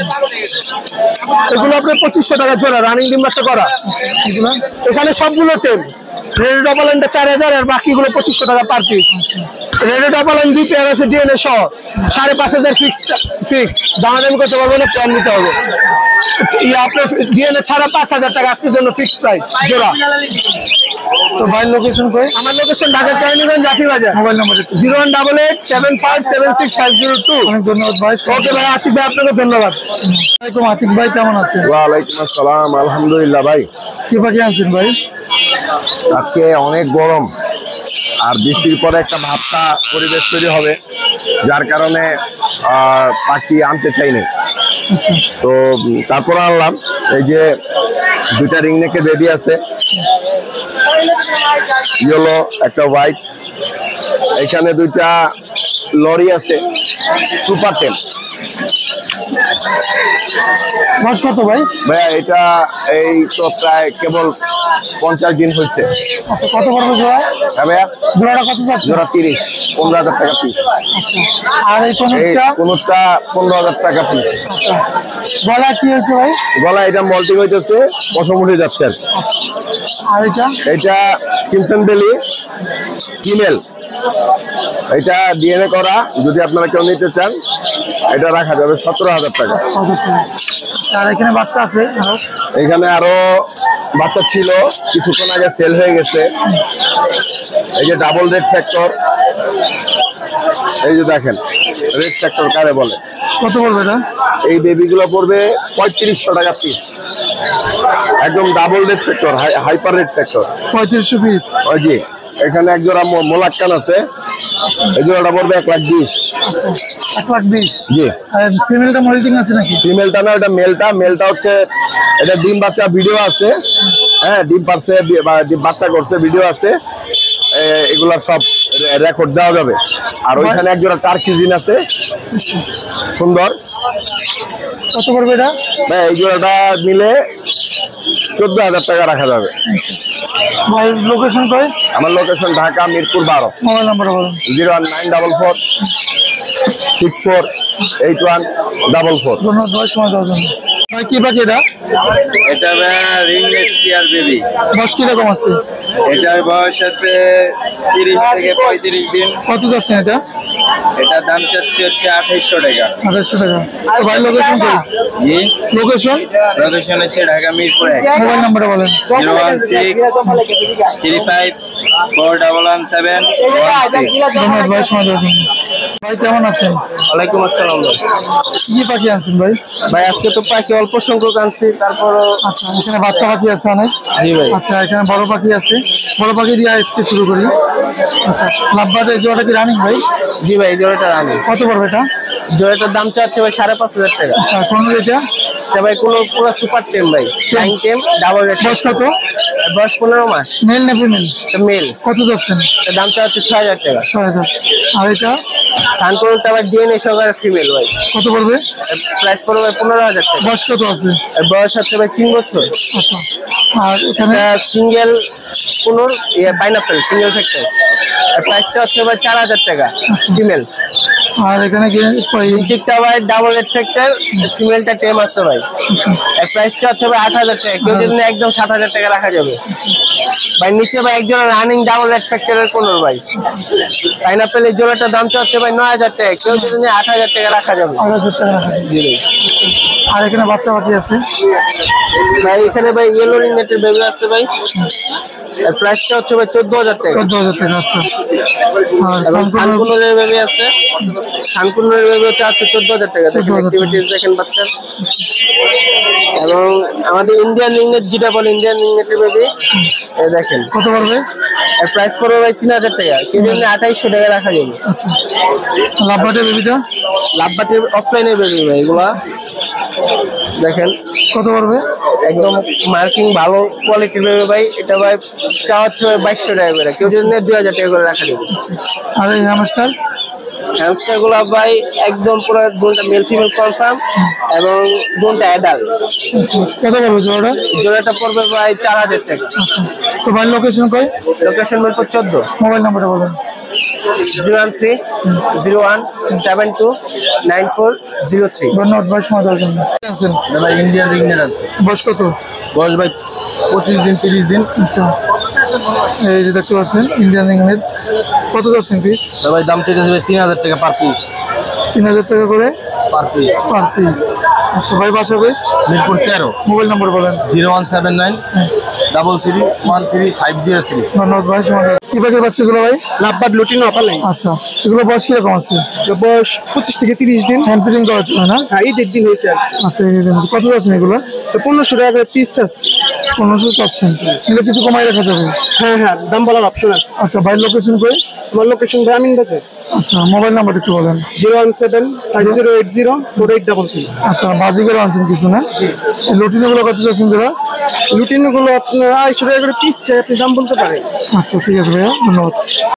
[SPEAKER 7] এগুলো আপনার 2500 টাকা জোড়া, রানিং ডিম বাচ্চা করা।
[SPEAKER 1] এগুলো
[SPEAKER 7] এখানে সবগুলো টেম। রেড ডাবল এন্ডটা 4000 আর বাকিগুলো 2500 টাকা per piece. Red double and 2 pair আছে ডিএনএ সহ 5500 ফিক্স। দামাদামি করতে পারবো না, প্ল্যান নিতে হবে। আপনার ডিএনএ ছাড়া 5000 টাকা আজকের জন্য ফিক্সড প্রাইস জোড়া।
[SPEAKER 1] তো ভাই লোকেশন কই?
[SPEAKER 7] আমার লোকেশন ঢাকা কেরানীগঞ্জ জাতি বাজার।
[SPEAKER 1] মোবাইল নাম্বার একটু।
[SPEAKER 7] 01887576502।
[SPEAKER 1] অনেক ধন্যবাদ ভাই।
[SPEAKER 7] ওকে ভাই, আতিক ভাই আপনাকে ধন্যবাদ।
[SPEAKER 1] আসসালামাইকুম, আতিক ভাই কেমন আছেন?
[SPEAKER 6] ওয়ালাইকুম আসসালাম, আলহামদুলিল্লাহ ভাই।
[SPEAKER 1] কি পাখি আনছেন ভাই?
[SPEAKER 6] আজকে অনেক গরম আর বৃষ্টির পরে একটা ভাবটা পরিবেশ তৈরি হবে, যার কারণে পাখি আনতে চাইনি। তো তারপর আনলাম। এই যে দুইটা রিং নেকে বেবি আছে, ইয়েলো একটা হোয়াইট। এখানে দুইটা লরি আছে, সুপার টেন।
[SPEAKER 1] বয়স কত ভাই?
[SPEAKER 6] ভাইয়া এটা এই তো প্রায় কেবল 50 দিন হয়েছে।
[SPEAKER 1] আচ্ছা, কত পড়বে জোড়া?
[SPEAKER 6] হ্যাঁ ভাইয়া,
[SPEAKER 1] জোড়াটা কত যাচ্ছে?
[SPEAKER 6] জোড়া 30, 15000 টাকা পিস।
[SPEAKER 1] আর এই
[SPEAKER 6] এই
[SPEAKER 1] কোনটা?
[SPEAKER 6] কোনটা 15000 টাকা পিস।
[SPEAKER 1] আচ্ছা, গলা কি হয়েছে ভাই?
[SPEAKER 6] গলা এটা মল্টিং হইতেছে, পশম উঠে যাচ্ছে।
[SPEAKER 1] আর এটা?
[SPEAKER 6] এটা কিমসন বেলি ফিমেল, এটা ডিএনএ করা। যদি আপনারা কেউ নিতে চান এটা রাখা যাবে 17000 টাকা।
[SPEAKER 1] আর এখানে বাচ্চা আছে আরো?
[SPEAKER 6] এখানে আরো বাচ্চা ছিল, কিছুক্ষণ আগে সেল হয়ে গেছে। এই যে ডাবল রেড ফ্যাক্টর, এই যে দেখেন রেড ফ্যাক্টর কারে বলে।
[SPEAKER 1] কত পড়বে এটা?
[SPEAKER 6] এই বেবিগুলো পড়বে 3500 টাকা পিস, একদম double red factor, hyper red factor.
[SPEAKER 1] 3500 piece.
[SPEAKER 6] ওই জি, এখানে এক জোড়া মোলাক্কান আছে, এই জোড়াটা পড়বে 1,20,000।
[SPEAKER 1] 1,20,000।
[SPEAKER 6] জি।
[SPEAKER 1] আর ফিমেলটা মল্টিং আছে নাকি?
[SPEAKER 6] ফিমেলটা না, এটা মেলটা। মেলটা হচ্ছে এটা ডিম বাচ্চা ভিডিও আছে, হ্যাঁ ডিম পারছে বা ডিম বাচ্চা করছে ভিডিও আছে, এগুলার সব রেকর্ড দেওয়া যাবে। আর ওইখানে এক জোড়া টার্কিজিন আছে সুন্দর।
[SPEAKER 1] কত পড়বে এটা?
[SPEAKER 6] হ্যাঁ, এই জোড়াটা নিলে 14000 টাকা রাখা যাবে।
[SPEAKER 1] ভাই লোকেশন কই?
[SPEAKER 6] আমার location Dhaka Mirpur 12।
[SPEAKER 1] Mobile number বলুন।
[SPEAKER 6] 01944648144।
[SPEAKER 1] ধন্যবাদ ভাই সময় দেওয়ার জন্য। ভাই কি পাখি এটা?
[SPEAKER 8] এটা রিংনেট টিয়ার বেবি।
[SPEAKER 1] বয়স কিরকম আছে?
[SPEAKER 8] এটার বয়স আছে 30 থেকে 35 দিন।
[SPEAKER 1] কত যাচ্ছেন এটা?
[SPEAKER 8] এটা দাম চাচ্ছে হচ্ছে 2800 টাকা।
[SPEAKER 1] 2800 টাকা। তো ভাই লোকেশন কই?
[SPEAKER 8] জি,
[SPEAKER 1] লোকেশন?
[SPEAKER 8] লোকেশন হচ্ছে ঢাকা মিরপুর 1।
[SPEAKER 1] মোবাইল নাম্বারটা বলেন।
[SPEAKER 8] 01635411716।
[SPEAKER 1] ধন্যবাদ ভাই সময় দেওয়ার জন্য। ভাই কেমন আছেন?
[SPEAKER 7] ওয়ালাইকুম আসসালাম।
[SPEAKER 1] কি পাখি আনছেন ভাই?
[SPEAKER 7] ভাই আজকে তো পাখি অল্প সংখ্যক আনছি, তারপরও।
[SPEAKER 1] আচ্ছা, এখানে বাচ্চা পাখি আছে অনেক।
[SPEAKER 7] জি ভাই।
[SPEAKER 1] আচ্ছা, এখানে বড় পাখি আছে। বড় পাখি দিয়ে আজকে শুরু করি। আচ্ছা, লাভবার্ড এই জোড়াটা কি রানিং ভাই?
[SPEAKER 7] জি ভাই, এই জোড়াটা রানি।
[SPEAKER 1] কত পড়বে এটা?
[SPEAKER 7] জোড়াটার দাম চাচ্ছে ভাই 5,500 টাকা।
[SPEAKER 1] আচ্ছা কোন এটা
[SPEAKER 7] তা ভাই কোনো পুরো সুপার টেম ভাই, ফ্লাইং টেম, ডাবল রেড।
[SPEAKER 1] বয়স কত?
[SPEAKER 7] বয়স 15 মাস।
[SPEAKER 1] মেল না ফিমেল?
[SPEAKER 7] মেল।
[SPEAKER 1] কত যাচ্ছেন?
[SPEAKER 7] এর দাম চাচ্ছে 6,000 টাকা।
[SPEAKER 1] 6,000। আর এটা
[SPEAKER 7] সানকোনটা ভাই ডিএনএ সহকারে ফিমেল ভাই।
[SPEAKER 1] কত পড়বে?
[SPEAKER 7] প্রাইস পড়বে ভাই 15,000 টাকা।
[SPEAKER 1] বয়স কত আছে?
[SPEAKER 7] এর বয়স হচ্ছে ভাই 3 বছর।
[SPEAKER 1] আচ্ছা আর এখানে
[SPEAKER 7] single conure pineapple single factor, প্রাইসটা হচ্ছে ভাই 4,000 টাকা ফিমেল।
[SPEAKER 1] আর এখানে কি
[SPEAKER 7] চিকটা ভাই ডাবল রেড ফ্যাক্টর, ফিমেলটা টেম আছে ভাই। এর প্রাইসটা হচ্ছে ভাই 8,000 টাকা। কেউ যদি নেয় একদম 7,000 টাকা রাখা যাবে ভাই। নিচে ভাই একজন রানিং ডাবল রেড ফ্যাক্টরের কোনোর ভাই। পাইনাপেলের জোড়াটার দাম হচ্ছে ভাই 9,000 টাকা। কেউ যদি নেয় 8,000 টাকা রাখা যাবে।
[SPEAKER 1] 8,000 টাকা রাখা যাবে।
[SPEAKER 7] জি
[SPEAKER 1] আর এখানে বাচ্চা পাখি আছে
[SPEAKER 7] ভাই। এখানে ভাই ইয়েলো রিংনেটের বেবি আছে ভাই। এর প্রাইসটা হচ্ছে ভাই 14,000 টাকা।
[SPEAKER 1] 14,000 টাকা। আচ্ছা আর
[SPEAKER 7] এবং সানকুনোরের বেবি আছে। সানকুনোরের বেবি হচ্ছে 14,000 টাকা। দেখেন অ্যাক্টিভিটিস দেখেন বাচ্চার। এবং আমাদের ইন্ডিয়ান রিংনেট যেটা বলে ইন্ডিয়ান রিংনেটের বেবি, এই দেখেন
[SPEAKER 1] কত পড়বে?
[SPEAKER 7] এর প্রাইস পড়বে ভাই 3,000 টাকা। কেজি 2,800 টাকা রাখা যাবে।
[SPEAKER 1] লাভবাটের বেবিটা?
[SPEAKER 7] লাভবাটের অফলাইনের বেবি ভাই এগুলা দেখেন
[SPEAKER 1] কত পড়বে?
[SPEAKER 7] একদম মার্কিং ভালো কোয়ালিটির বেবি ভাই। এটা ভাই চাওয়া হচ্ছে ভাই 2,200 টাকা করে। কেউ যদি নেয় 2,000 টাকা করে রাখা যাবে।
[SPEAKER 1] আর এই হ্যামস্টার?
[SPEAKER 7] হ্যামস্টার গুলা ভাই একদম পুরো দুটো মেল ফিমেল কনফার্ম এবং দুটো অ্যাডাল্ট।
[SPEAKER 1] কত পড়বে জোড়াটা?
[SPEAKER 7] জোড়াটা পড়বে ভাই 4,000 টাকা।
[SPEAKER 1] তো ভাই লোকেশন কই?
[SPEAKER 7] লোকেশন মিরপুর 14।
[SPEAKER 1] মোবাইল নাম্বারটা বলেন।
[SPEAKER 7] 01301729403।
[SPEAKER 1] ধন্যবাদ ভাই সময় দেওয়ার জন্য।
[SPEAKER 2] ভাই ইন্ডিয়ান রিংনেট আছে।
[SPEAKER 1] বয়স কত?
[SPEAKER 2] বয়স ভাই 25 দিন 30 দিন।
[SPEAKER 1] আচ্ছা এই যে দেখতে পাচ্ছেন ইন্ডিয়ান ইংলিশ। কত যাচ্ছেন পিস?
[SPEAKER 2] ভাই দাম চাইতেছে ভাই 3,000 টাকা পার পিস।
[SPEAKER 1] 3,000 টাকা করে
[SPEAKER 2] পার পিস।
[SPEAKER 1] Per piece. আচ্ছা ভাই বাসা কই?
[SPEAKER 2] মিরপুর 13।
[SPEAKER 1] মোবাইল নাম্বার বলেন।
[SPEAKER 2] 0179 33133503।
[SPEAKER 1] ধন্যবাদ ভাই সময় দেওয়ার। কি পাখির বাচ্চাগুলো ভাই?
[SPEAKER 7] Lovebird lutino opaline.
[SPEAKER 1] আচ্ছা এগুলো বয়স কিরকম আছে?
[SPEAKER 7] বয়স 25 থেকে 30 দিন।
[SPEAKER 1] হ্যান্ড ফিডিং করা হয় না?
[SPEAKER 7] হ্যাঁ ঈদের দিন হয়েছে।
[SPEAKER 1] আচ্ছা এই যে কত যাচ্ছেন এগুলো?
[SPEAKER 7] 1500 টাকা করে পিসটা আছে।
[SPEAKER 1] 1500 চাচ্ছেন, এগুলো কিছু কমাই রাখা যাবে?
[SPEAKER 7] হ্যাঁ হ্যাঁ দাম বলার অপশন আছে।
[SPEAKER 1] আচ্ছা ভাই লোকেশন কই?
[SPEAKER 7] আমার লোকেশন গ্রামীণ বাজার।
[SPEAKER 1] আচ্ছা মোবাইল নাম্বার একটু বলেন।
[SPEAKER 7] 01750804833।
[SPEAKER 1] আচ্ছা বাজিগুলো আনছেন কিছু না? লুটিনগুলো কত যাচ্ছেন যারা?
[SPEAKER 7] লুটিনগুলো আপনার 250 টাকা করে পিস চাই, আপনি দাম বলতে পারেন।
[SPEAKER 1] আচ্ছা ঠিক আছে ভাইয়া ধন্যবাদ।